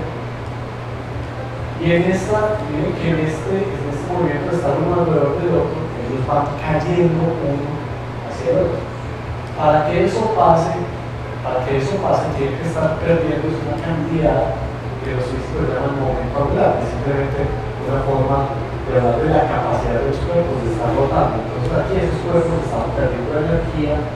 Y miren que en este movimiento de estar uno alrededor del otro, ellos van cayendo uno hacia el otro. Para que eso pase, tiene que estar perdiendo una cantidad que los físicos llaman momento angular, que es simplemente una forma de hablar de la capacidad de los cuerpos de estar rotando. Entonces aquí esos cuerpos estaban perdiendo energía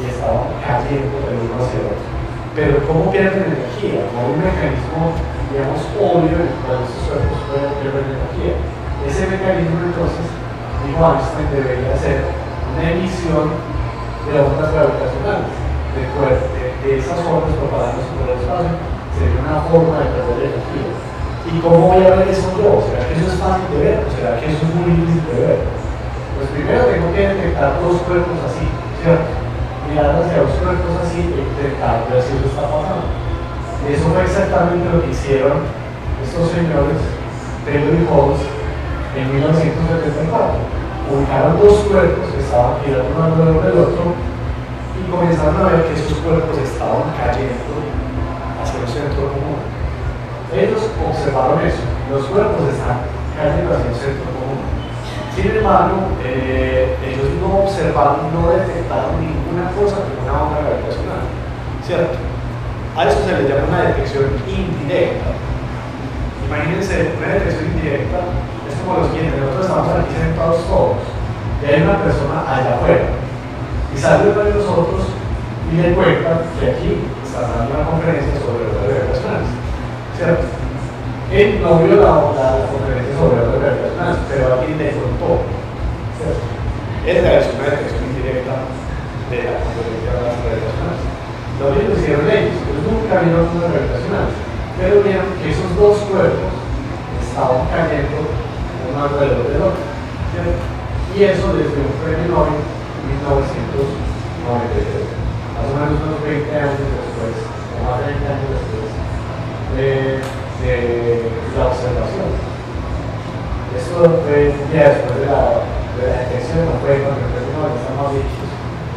y estaban cayendo el uno hacia el otro. Pero ¿cómo pierden energía? Por un mecanismo, digamos, obvio en el cual estos cuerpos pierden energía. Ese mecanismo, entonces, dijo Einstein, debería ser una emisión de ondas gravitacionales. De esas ondas propagándose por el espacio, sería una forma de perder energía. ¿Y cómo voy a ver eso yo? ¿Será que eso es fácil de ver? ¿O será que eso es muy difícil de ver? Pues primero tengo que detectar dos cuerpos así, ¿cierto? Mirar hacia los cuerpos así e intentar ver si eso está pasando. Eso fue exactamente lo que hicieron estos señores, Taylor y Holmes, en 1974. Ubicaron dos cuerpos que estaban girando uno alrededor del otro y comenzaron a ver que esos cuerpos estaban cayendo hacia el centro común. Ellos observaron eso, los cuerpos están cayendo hacia el centro común. Sin embargo, ellos no observaron, no detectaron ninguna cosa como una onda gravitacional, ¿cierto? A eso se le llama una detección indirecta. Imagínense, una detección indirecta es como lo siguiente: nosotros estamos aquí sentados todos y hay una persona allá afuera y sale uno de nosotros y le cuenta que aquí está dando una conferencia sobre ondas gravitacionales, ¿cierto? Él no vio la conferencia sobre ondas gravitacionales, pero alguien le contó, ¿cierto? Esa es una detección indirecta de la conferencia de ondas gravitacionales. Lo mismo hicieron ellos nunca vieron ondas gravitacionales, pero vieron que esos dos cuerpos estaban cayendo uno alrededor del otro, ¿cierto? Y eso desde un premio Nobel en 1993, más o menos unos 20 años después, o más de 20 años después de la observación. Esto fue ya después de la detección, no fue cuando el premio Nobel está más dicho,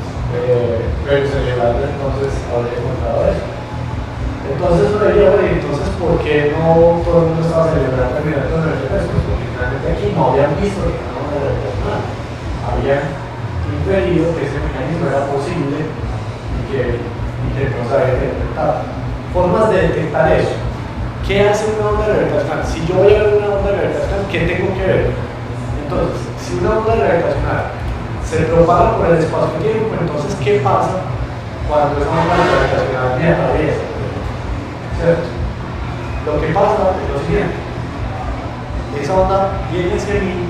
pero celebrando entonces habría contado eso. Entonces uno diría, bueno, entonces ¿por qué no todo el mundo estaba celebrando el milagro de los refrescos? Porque finalmente aquí no habían visto que no era gravitacional. Habían inferido que ese mecanismo era posible y que no se había detectado. Formas de detectar eso. ¿Qué hace una onda gravitacional? Si yo voy a ver una onda gravitacional, ¿qué tengo que ver? Entonces, si una onda gravitacional se propaga por el espacio-tiempo, entonces ¿qué pasa cuando esa onda gravitacional me atraviesa? ¿Cierto? Lo que pasa es lo siguiente: esa onda viene hacia mí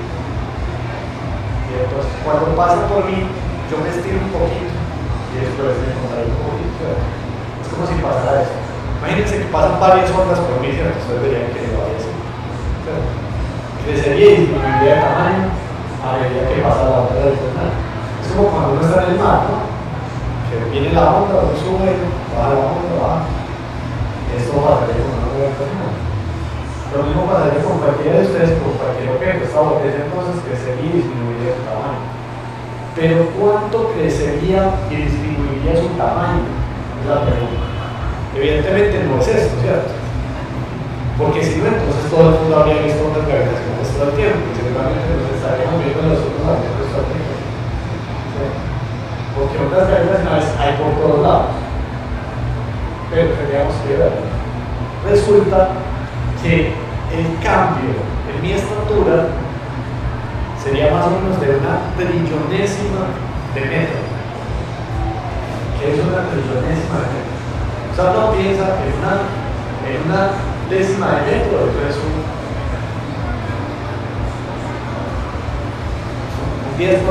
y entonces cuando pasa por mí yo me estiro un poquito y después me contraigo un poquito, ¿cierto? Es como si pasara eso. Imagínense que pasan varias ondas por mí, ¿cierto? Ustedes verían que no vaya así, ¿cierto? Crecería y disminuiría de tamaño a medida que pasa la onda gravitacional. Es como cuando uno está en el mar, ¿no? Que viene la onda, uno sube, baja la onda, baja. Esto pasaría con una onda gravitacional. Lo mismo pasaría con cualquiera de ustedes, con cualquier objeto. Esta botella entonces crecería y disminuiría su tamaño. Pero ¿cuánto crecería y disminuiría su tamaño? Es la pregunta. Evidentemente no es esto, ¿cierto? Porque si no, entonces todo el mundo habría visto ondas gravitacionales todo el tiempo y seguramente nos estaríamos viendo los otros objetos todo el tiempo, ¿cierto? Porque ondas gravitacionales hay por todos lados, pero tendríamos que ver. Resulta que el cambio en mi estatura sería más o menos de una trillonésima de metro. ¿Qué es una trillonésima de metro? O sea, uno piensa en una décima de metro, eso es un 10%,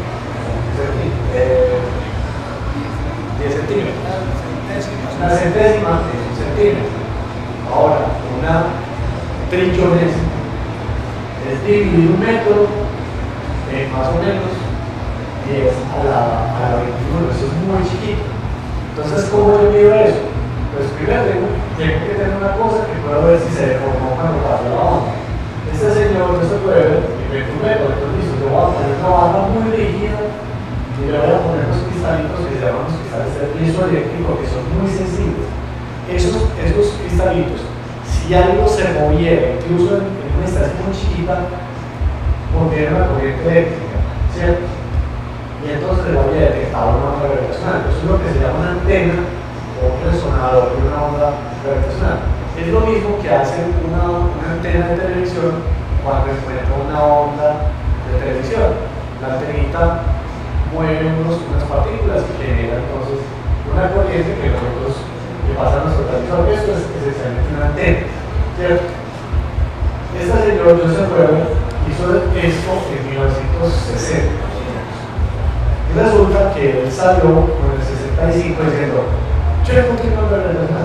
10 centímetros. Una centésima es un centímetro. Ahora, una trillonésima es dividir un metro en más o menos 10 a la 21, eso es muy chiquito. Entonces, ¿cómo yo mido eso? Pues primero tengo que tener una cosa que puedo ver si se deformó cuando pasa la onda. Este señor no se puede ver, inventó un método, entonces dice, yo voy a poner una barra muy rígida y le voy a poner los cristalitos que se llaman los cristales de piezoeléctrico, que son muy sensibles. Esos cristalitos, si algo se moviera, incluso en una estación muy chiquita, contiene una corriente eléctrica, ¿cierto? Y entonces le voy a detectar una onda gravitacional. Eso es lo que se llama una antena o un resonador de una onda gravitacional. Es lo mismo que hace una antena de televisión cuando encuentra una onda de televisión. La antenita mueven unas partículas que generan entonces una corriente que pasa a nuestro transmisor. Esto es esencialmente una antena, ¿cierto? Esta señora Joseph Weber hizo esto en 1960. Y resulta que él salió en el 65 diciendo, yo encontré una onda gravitacional.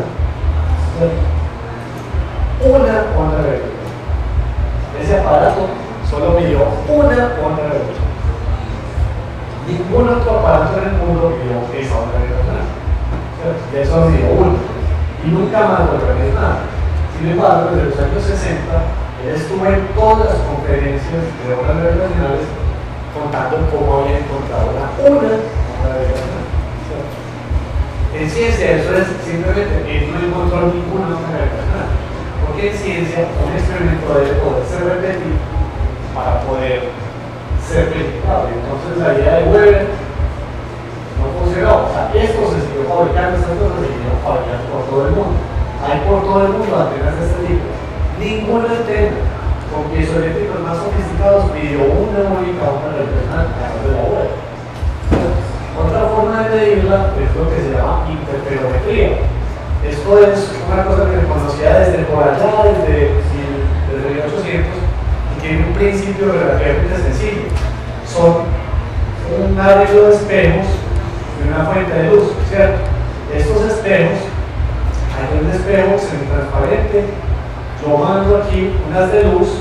Una onda gravitacional. Ese aparato solo midió una onda gravitacional. Ningún otro aparato en el mundo midió esa onda gravitacional. De eso ha sido uno. Y nunca más volvió a medir nada. Sin embargo, desde los años 60, él estuvo en todas las conferencias de ondas gravitacionales contando cómo había encontrado una onda gravitacional. En ciencia eso es simplemente, él no encontró ninguna onda gravitacional. Porque en ciencia un experimento debe poder ser repetido para poder ser verificable. Entonces la idea de Weber no funcionó. O sea, esto se siguió fabricando, estas cosas se siguieron fabricando por todo el mundo. Hay por todo el mundo antenas de este tipo. Ninguna antena con piezoeléctricos más sofisticados pidió una única onda gravitacional además de la web. Otra forma de medirla es lo que se llama interferometría. Esto es una cosa que se conocía desde por allá, desde 1800, y tiene un principio relativamente sencillo. Son un arreglo de espejos y una fuente de luz, ¿cierto? Estos espejos, hay un espejo semitransparente. Yo mando aquí unas de luz,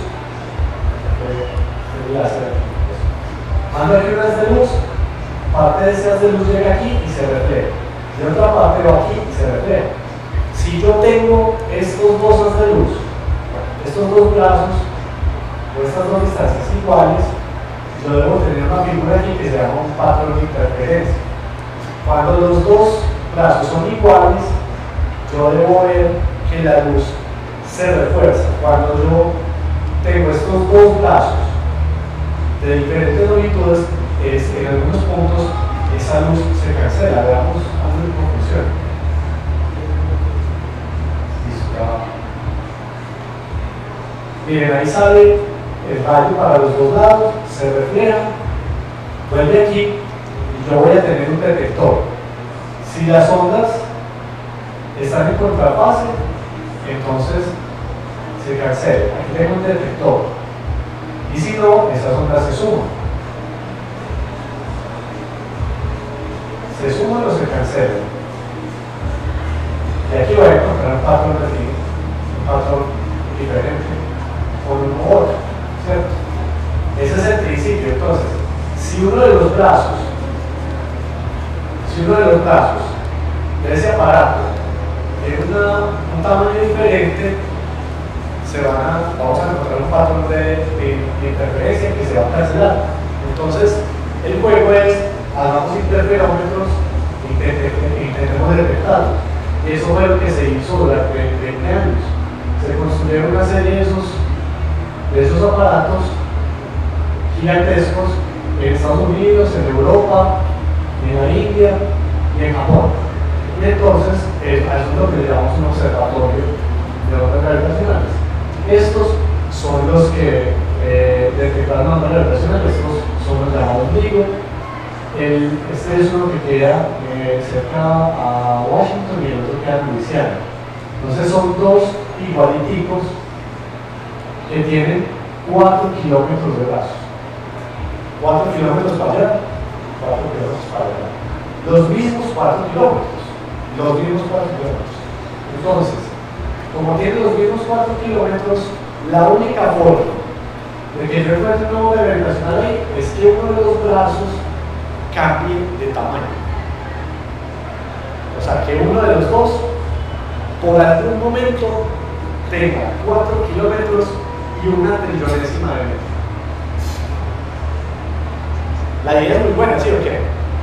mando aquí unas de luz, parte de esas de luz llega aquí y se refleja, de otra parte va aquí y se refleja. Si yo tengo estos dos haz de luz, estos dos brazos, o estas dos distancias iguales, yo debo tener una figura aquí que se llama un patrón de interferencia. Cuando los dos brazos son iguales, yo debo ver que la luz se refuerza. Cuando yo tengo estos dos brazos de diferentes longitudes, en algunos puntos esa luz se cancela. Veamos cómo funciona. Miren, ahí sale el rayo para los dos lados, se refleja, vuelve aquí y yo voy a tener un detector. Si las ondas están en contrafase, entonces se cancela. Aquí tengo un detector. Y si no, esas ondas se suman. Se suman o se cancelan. Y aquí voy a encontrar un patrón diferente con uno u otro, ¿cierto? Ese es el principio. Entonces, si uno de los brazos de ese aparato tiene un tamaño diferente, vamos a encontrar un patrón de interferencia que se va a cancelar. Entonces, el juego es, hagamos interferómetros, intentemos detectarlos. Y eso fue lo que se hizo durante 20 años. Se construyeron una serie de esos aparatos gigantescos en Estados Unidos, en Europa, en la India y en Japón. Y entonces, eso es lo que le llamamos un observatorio de ondas gravitacionales. Estos son los que detectan ondas gravitacionales, estos son los llamados LIGO. Este es uno que queda cerca a Washington y el otro queda en Luisiana. Entonces son dos igualiticos que tienen 4 kilómetros de brazo. 4 kilómetros para allá, 4 kilómetros para allá. Los mismos 4 kilómetros. Los mismos 4 kilómetros. Entonces, como tienen los mismos 4 kilómetros, la única forma de que yo encuentre una onda gravitacional ahí es que uno de los brazos cambie de tamaño. O sea, que uno de los dos, por algún momento, tenga 4 kilómetros y una trillonésima de metro. La idea es muy buena, ¿sí o qué?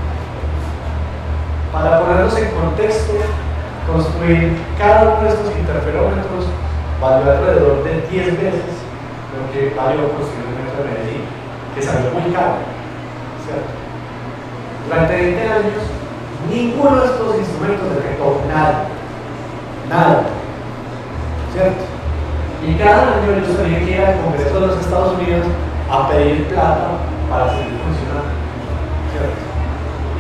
Para ponerlos en contexto, construir cada uno de estos interferómetros valió alrededor de 10 veces lo que valió construir el metro de Medellín, que salió muy caro, ¿cierto? Durante 20 años, ninguno de estos instrumentos detectó nada, ¿cierto? Y cada año ellos tenían que ir al Congreso de los Estados Unidos a pedir plata para seguir funcionando, ¿cierto?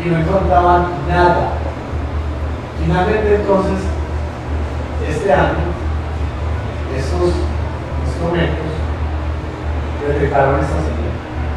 y no encontraban nada. Finalmente entonces, este año, estos instrumentos detectaron esta señal.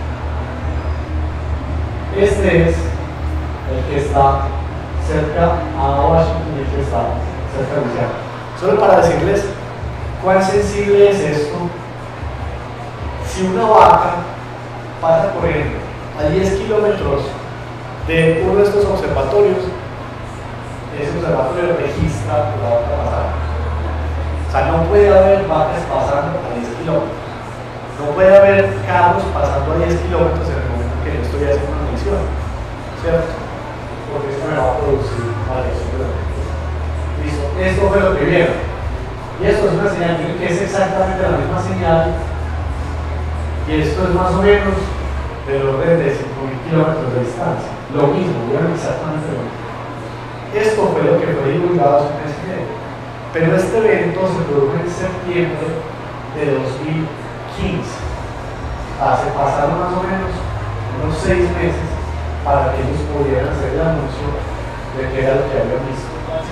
Este es el que está cerca a Washington y el que está cerca de Luisiana. Solo para decirles cuán sensible es esto. Si una vaca pasa corriendo a 10 kilómetros de uno de estos observatorios, ese observatorio registra la vaca pasando. O sea, no puede haber vacas pasando a 10 kilómetros. No puede haber carros pasando a 10 kilómetros en el momento que yo estoy haciendo una medición, ¿cierto? Porque esto me va a producir variación de datos. Listo, esto fue lo que vieron. Y esto es una señal que es exactamente la misma señal, y esto es más o menos del orden de 5.000 kilómetros de distancia. Lo mismo, vieron exactamente lo mismo. Esto fue lo que fue divulgado hace un mes y medio. Pero este evento se produjo en septiembre de 2015. Se pasaron más o menos unos 6 meses para que ellos pudieran hacer el anuncio de que era lo que habían visto.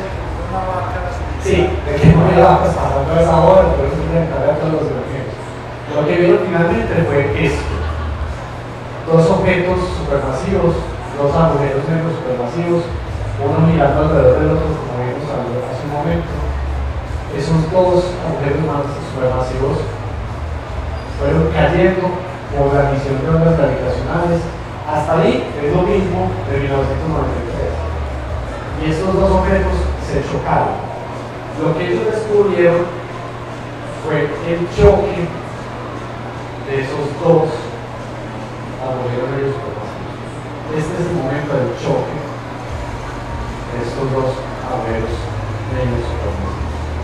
Sí, de que no había vacas pasando a esa hora, pero eso se encarga a todos los europeos. Lo que vieron finalmente fue esto: dos objetos supermasivos, dos agujeros negros supermasivos, uno mirando alrededor del otro, como vimos hace un momento. Esos dos agujeros supermasivos fueron cayendo por la emisión de ondas gravitacionales. Hasta ahí es lo mismo de 1993. Y estos dos objetos se chocaron. Lo que ellos descubrieron fue el choque de esos dos agujeros negros supermasivos. Este es el momento del choque de estos dos agujeros negros supermasivos.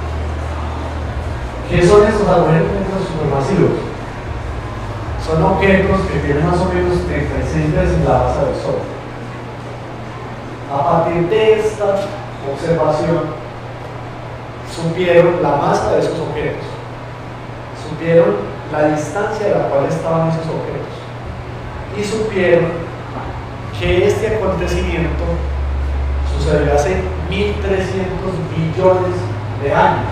¿Qué son estos agujeros negros supermasivos? Son objetos que tienen más o menos 36 veces la masa del Sol. A partir de esta observación, supieron la masa de esos objetos, supieron la distancia a la cual estaban esos objetos, y supieron que este acontecimiento sucedió hace 1.300 billones de años.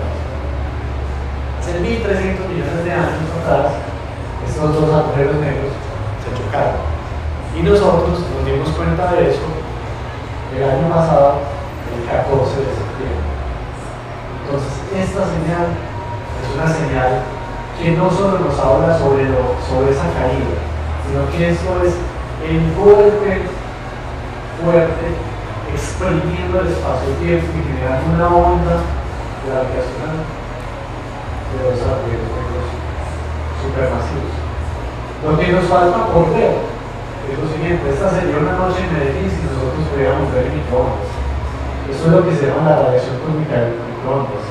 Hace 1.300 millones de años atrás, estos dos agujeros negros se chocaron. Y nosotros nos dimos cuenta de eso el año pasado, el 14 de septiembre. Entonces, esta señal es una señal que no solo nos habla sobre esa caída, sino que esto es el golpe fuerte exprimiendo el espacio-tiempo y generando una onda gravitacional de los agujeros negros supermasivos. Lo que nos falta por ver es lo siguiente: esta sería una noche en Medellín si nosotros pudiéramos ver microondas. Eso es lo que se llama la radiación cósmica de microondas,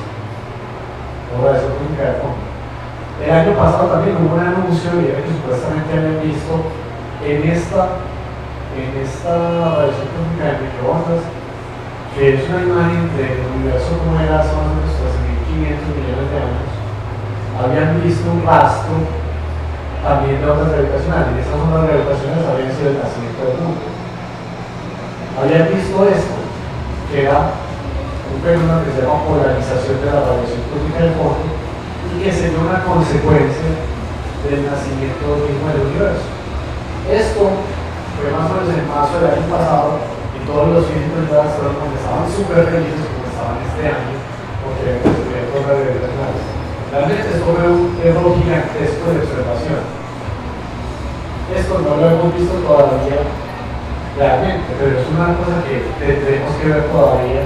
o radiación cósmica de fondo. El año pasado también hubo un anuncio y era que supuestamente habían visto en esta radiación cósmica de microondas, que es una imagen del universo como era hace más o menos 13.500 millones de años. Habían visto un rastro también de ondas gravitacionales, y esas ondas gravitacionales habían sido el nacimiento del mundo. Habían visto esto, que era un fenómeno que se llama polarización de la radiación cósmica del fondo, y que sería una consecuencia del nacimiento mismo del universo. Esto fue más o menos en marzo del año pasado, y todos los físicos de la astrónomos estaban súper felices como estaban este año, porque habían descubierto ondas gravitacionales. Realmente esto fue un error gigantesco de observación. Esto no lo hemos visto todavía realmente, pero es una cosa que tendremos que ver todavía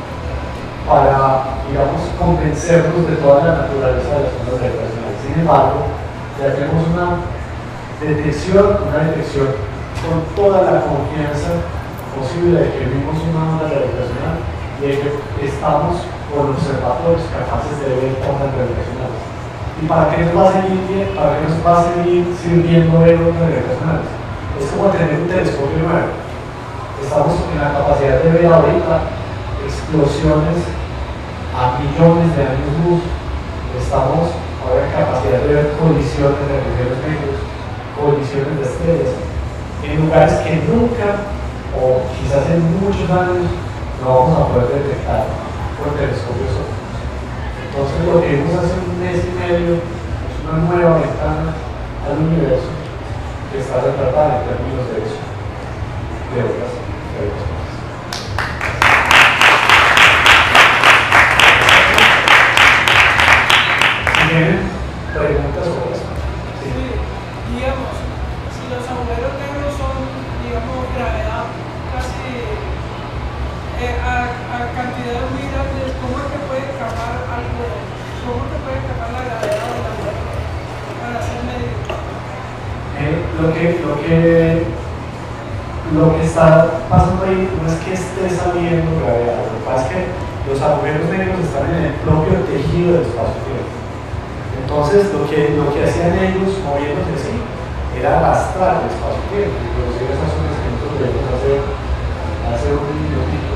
para, digamos, convencernos de toda la naturaleza de las ondas gravitacionales. Sin embargo, ya tenemos una detección con toda la confianza posible de que vimos una onda gravitacional y de que estamos con observatorios capaces de ver ondas gravitacionales. ¿Y para qué nos va a seguir bien? ¿Para qué nos va a seguir sirviendo ver ondas gravitacionales? Es como tener un telescopio nuevo. Estamos en la capacidad de ver ahorita explosiones a millones de años luz. Estamos ahora en capacidad de ver colisiones de agujeros negros, colisiones de estrellas, en lugares que nunca o quizás en muchos años no vamos a poder detectar por telescopios ópticos. Entonces lo que vimos hace un mes y medio es una nueva ventana al universo que está retratada en términos de eso, de otras cosas. ¿Tienen preguntas sobre eso? Sí, digamos, si los agujeros negros son, digamos, gravedad casi a cantidades muy grandes, ¿cómo es que puede escapar algo? ¿Cómo es que puede escapar la gravedad del agujero para ser medido? Lo que está pasando ahí no es que esté saliendo gravedad, lo que pasa es que los agujeros negros están en el propio tejido del espacio-tiempo. Entonces, lo que hacían ellos moviéndose así era arrastrar el espacio-tiempo. Inclusive esas son ejemplos que vimos hace un minutito.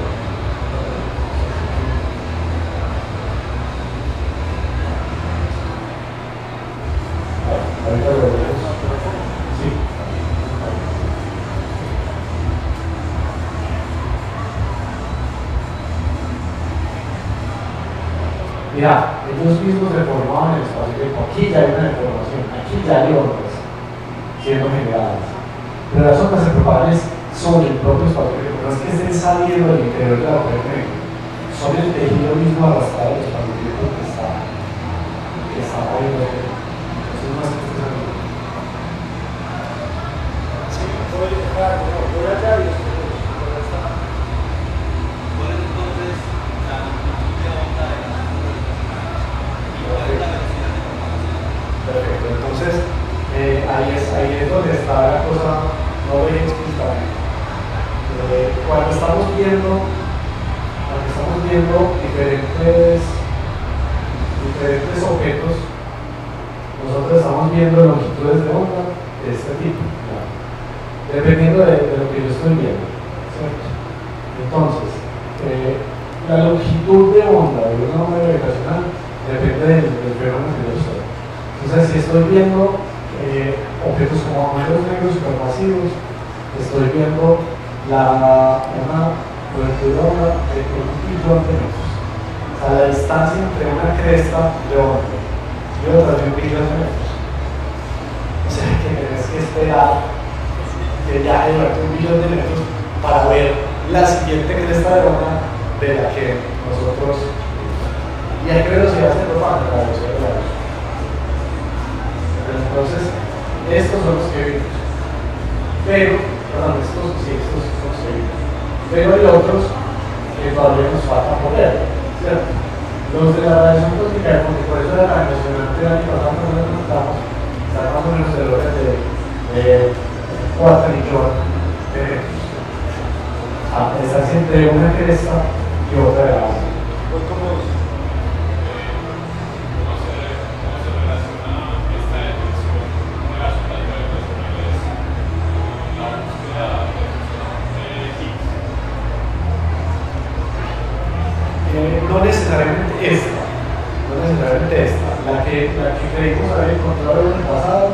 Ahorita lo veremos. Sí. Mira, ellos mismos deformaban el espacio-tiempo. Aquí ya hay una deformación, aquí ya hay ondas siendo generadas. Pero las ondas se propagan sobre el propio espacio-tiempo, no es que estén saliendo del interior de la agujero, son el tejido mismo arrastrado del espacio-tiempo que está moviendo. Entonces no es que esté saliendo. Sí, voy allá y estoy. Perfecto, entonces ahí es donde está la cosa, no voy a explicar. Cuando estamos viendo diferentes objetos, nosotros estamos viendo longitudes de onda de este tipo, ¿no? Dependiendo de lo que yo estoy viendo, ¿cierto? Entonces, la longitud de onda de una onda gravitacional depende del fenómeno que yo estoy. Entonces, si estoy viendo objetos como agujeros negros supermasivos, estoy viendo una longitud de onda de 1 billón de metros. O sea, la distancia entre una cresta de onda y otra de 1 billón de metros. O sea, que tienes que esperar que ya haya 1 billón de metros para ver la siguiente cresta de onda de la que nosotros. Y hay que velocidad se propaga la velocidad de la luz. Entonces, estos son los que vimos. Estos son los que vimos. Pero hay otros que todavía nos falta por ver, ¿cierto? Los de la radiación cósmica, porque por eso era tan impresionante el año pasado, cuando nos montamos, están más o menos del orden de 4 millones de metros. Estás entre una cresta y otra de la base. No necesariamente esta, la que creímos haber encontrado el año pasado,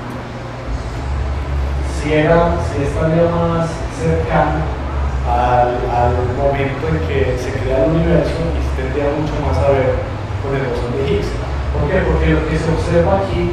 si estaría más cercana al momento en que se crea el universo y se tendría mucho más a ver con el bosón de Higgs. ¿Por qué? Porque lo que se observa aquí,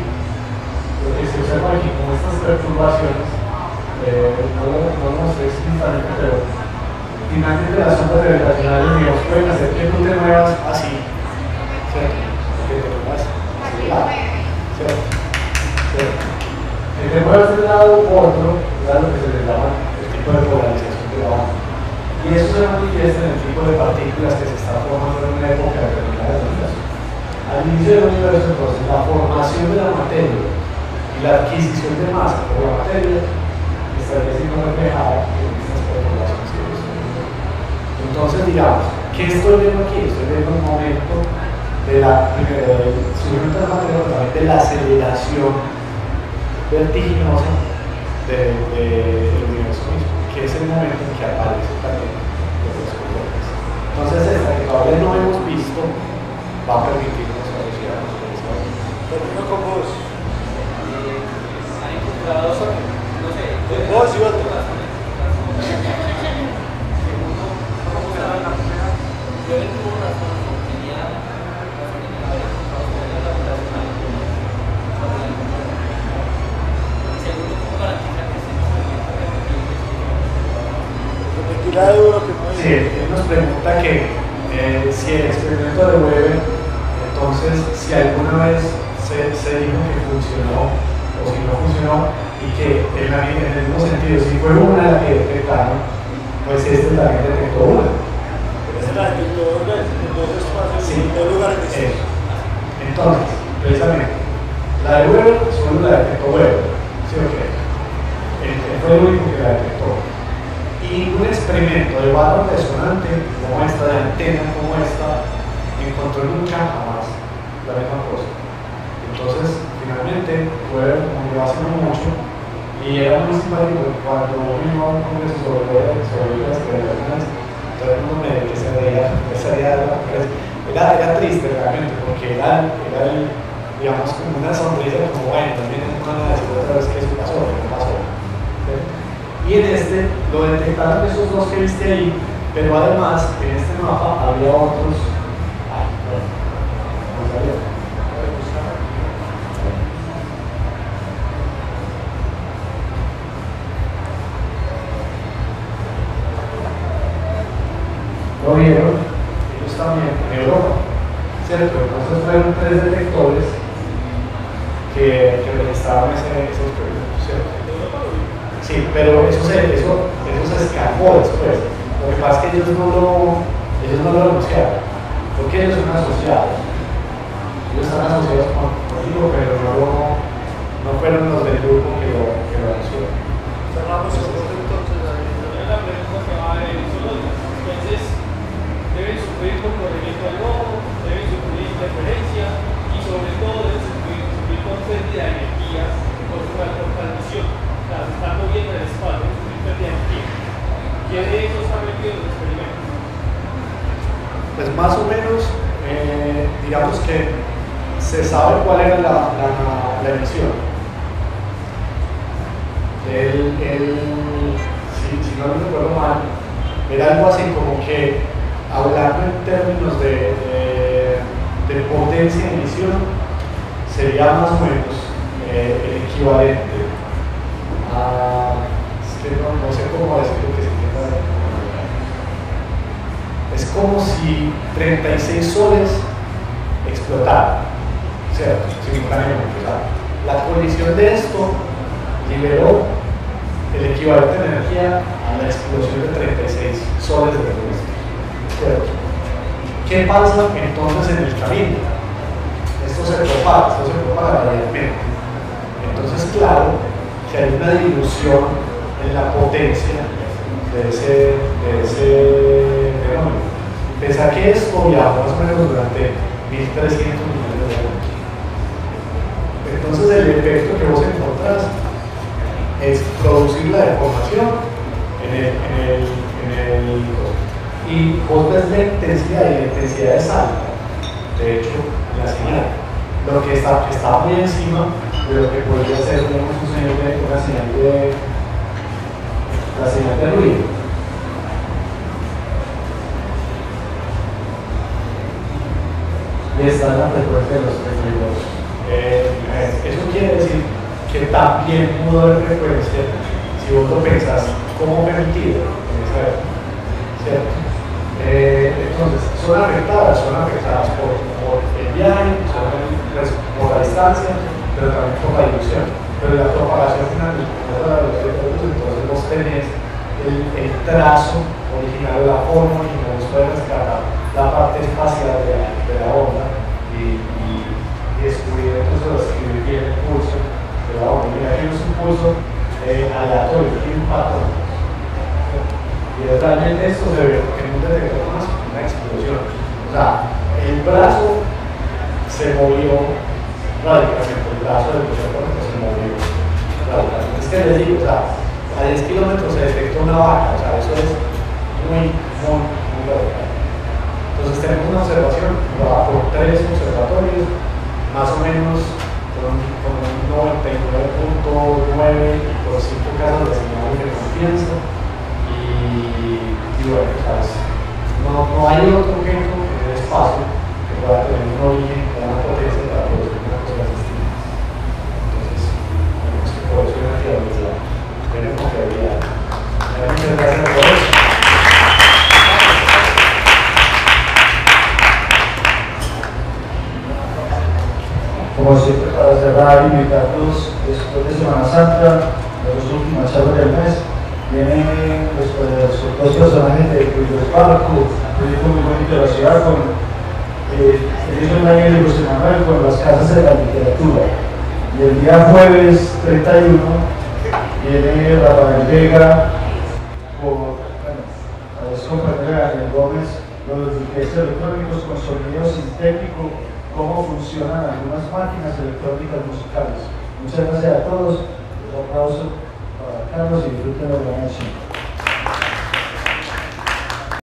como estas perturbaciones, no lo mostré explícitamente, pero finalmente las ondas gravitacionales, digamos, pueden hacer que tú te muevas así, ¿cierto? Que te muevas así de lado, ¿cierto? Que te muevas de un lado u otro, es lo que se le llama el tipo de polarización de la onda. Y eso se manifiesta en el tipo de partículas que se están formando en una época determinada del universo. Al inicio del universo, entonces, la formación de la materia y la adquisición de masa por la materia estaría siendo reflejada en estas perturbaciones. Entonces, digamos, ¿qué estoy viendo aquí? Estoy viendo un momento del surgimiento de la materia, pero también de la aceleración vertiginosa del universo mismo, que es el momento en que aparece también los colores. Entonces, esta que todavía no hemos visto va a permitirnos asociar Termino con vos. Han encontrado, no sé, Vos y otro. que si el experimento de Weber, entonces si alguna vez se dijo que funcionó o si no funcionó, y que en el mismo sentido, si fue una la que detectaron, pues este también detectó una. Esa la detectó en dos espacios, Sí, en dos lugares distintos. Entonces, precisamente, la de Weber solo la detectó Weber, ¿sí o qué? Él fue el único que la detectó. Y un experimento de barra resonante como esta, de antena como esta, encontró nunca jamás la misma cosa. Entonces, finalmente, Weber como llevó haciendo mucho, y era muy simpático cuando uno iba a un congreso sobre las creaciones, todo el mundo me decía que era triste realmente, porque era digamos, como una sonrisa, como bueno, también es una decir otra vez que eso pasó, que no pasó. ¿Sí? Y en este lo detectaron esos dos que viste ahí, pero además en este mapa había otros. No salió. Lo vieron, ellos también en Europa, ¿cierto? Entonces fueron 3 detectores que registraron ese experimento, ¿cierto? Sí, pero eso se escapó después. Lo que pasa es que ellos no lo anunciaron, porque ellos son asociados. Ellos están asociados contigo, pero no fueron los del grupo que lo anunció. Cerramos el entonces ahí. La pregunta que va de entonces, deben sufrir por corrimiento al lodo, deben sufrir interferencia y sobre todo deben sufrir por pérdida de energía por transmisión. O sea, se están moviendo en el espacio, sufrir pérdida de energía. ¿Quién de eso está metido en los experimentos? Pues más o menos, digamos que se sabe cuál era la emisión. Si no me recuerdo mal, era algo así como que, hablando en términos de potencia de emisión, sería más o menos el equivalente a, es que no sé cómo decirlo que se entienda. Es como si 36 soles explotaran, ¿cierto? Simultáneamente. O sea, la colisión de esto liberó el equivalente de energía a la explosión de 36 soles de luz. ¿Cierto? ¿Qué pasa entonces en el camino? Esto se propaga radialmente. Entonces, claro, que hay una dilución en la potencia de ese fenómeno. Pensar que esto viajó más o menos durante 1300 millones de años. Entonces, el efecto que vos encontrás es producir la deformación y vos ves la intensidad, y la intensidad es alta, de hecho, en la señal. Lo que está muy encima de lo que podría ser una señal de ruido. Y está en la frecuencia de los 32. Eso quiere decir que también pudo haber frecuencia si vos lo pensás como permitido en esa época, ¿cierto? Entonces, son afectadas por el viaje, por la distancia, pero también por la dilución. Pero la propagación final de la velocidad de la luz, entonces vos tenés el trazo original, la forma original, vos podés rescatar la parte espacial de la onda y descubrir, entonces escribir bien el pulso de la onda. Mira, aquí no es un pulso aleatorio, tiene un patrón. Y realmente esto se ve en un detector más una explosión. O sea, el brazo se movió radicalmente, el brazo del detector se movió radicalmente. Es que les digo, o sea, a 10 kilómetros se detectó una vaca, o sea, eso es muy radical. Entonces tenemos una observación por 3 observatorios, más o menos con un 99.9 y por 5 casos de señales de confianza. Y bueno, ¿sabes? No hay otro objeto en el espacio que pueda tener un origen de una potencia para producir una cosa distinta. Entonces, tenemos que por eso hay una fiabilidad. Tenemos confiabilidad. Muchas gracias por eso. como siempre, para cerrar, invitarlos después de Semana Santa, de las últimas charlas del mes, vienen los dos personajes de Luis Barco, un proyecto muy bonito de la ciudad, con Elisa Daniel y José Manuel, con las casas de la literatura. Y el día jueves 31 viene Rafael Vega, a los compañeros de Daniel Gómez, los disquetes electrónicos con sonido sintético, cómo funcionan algunas máquinas electrónicas musicales. Muchas gracias a todos, un aplauso para Carlos y disfruten la noche.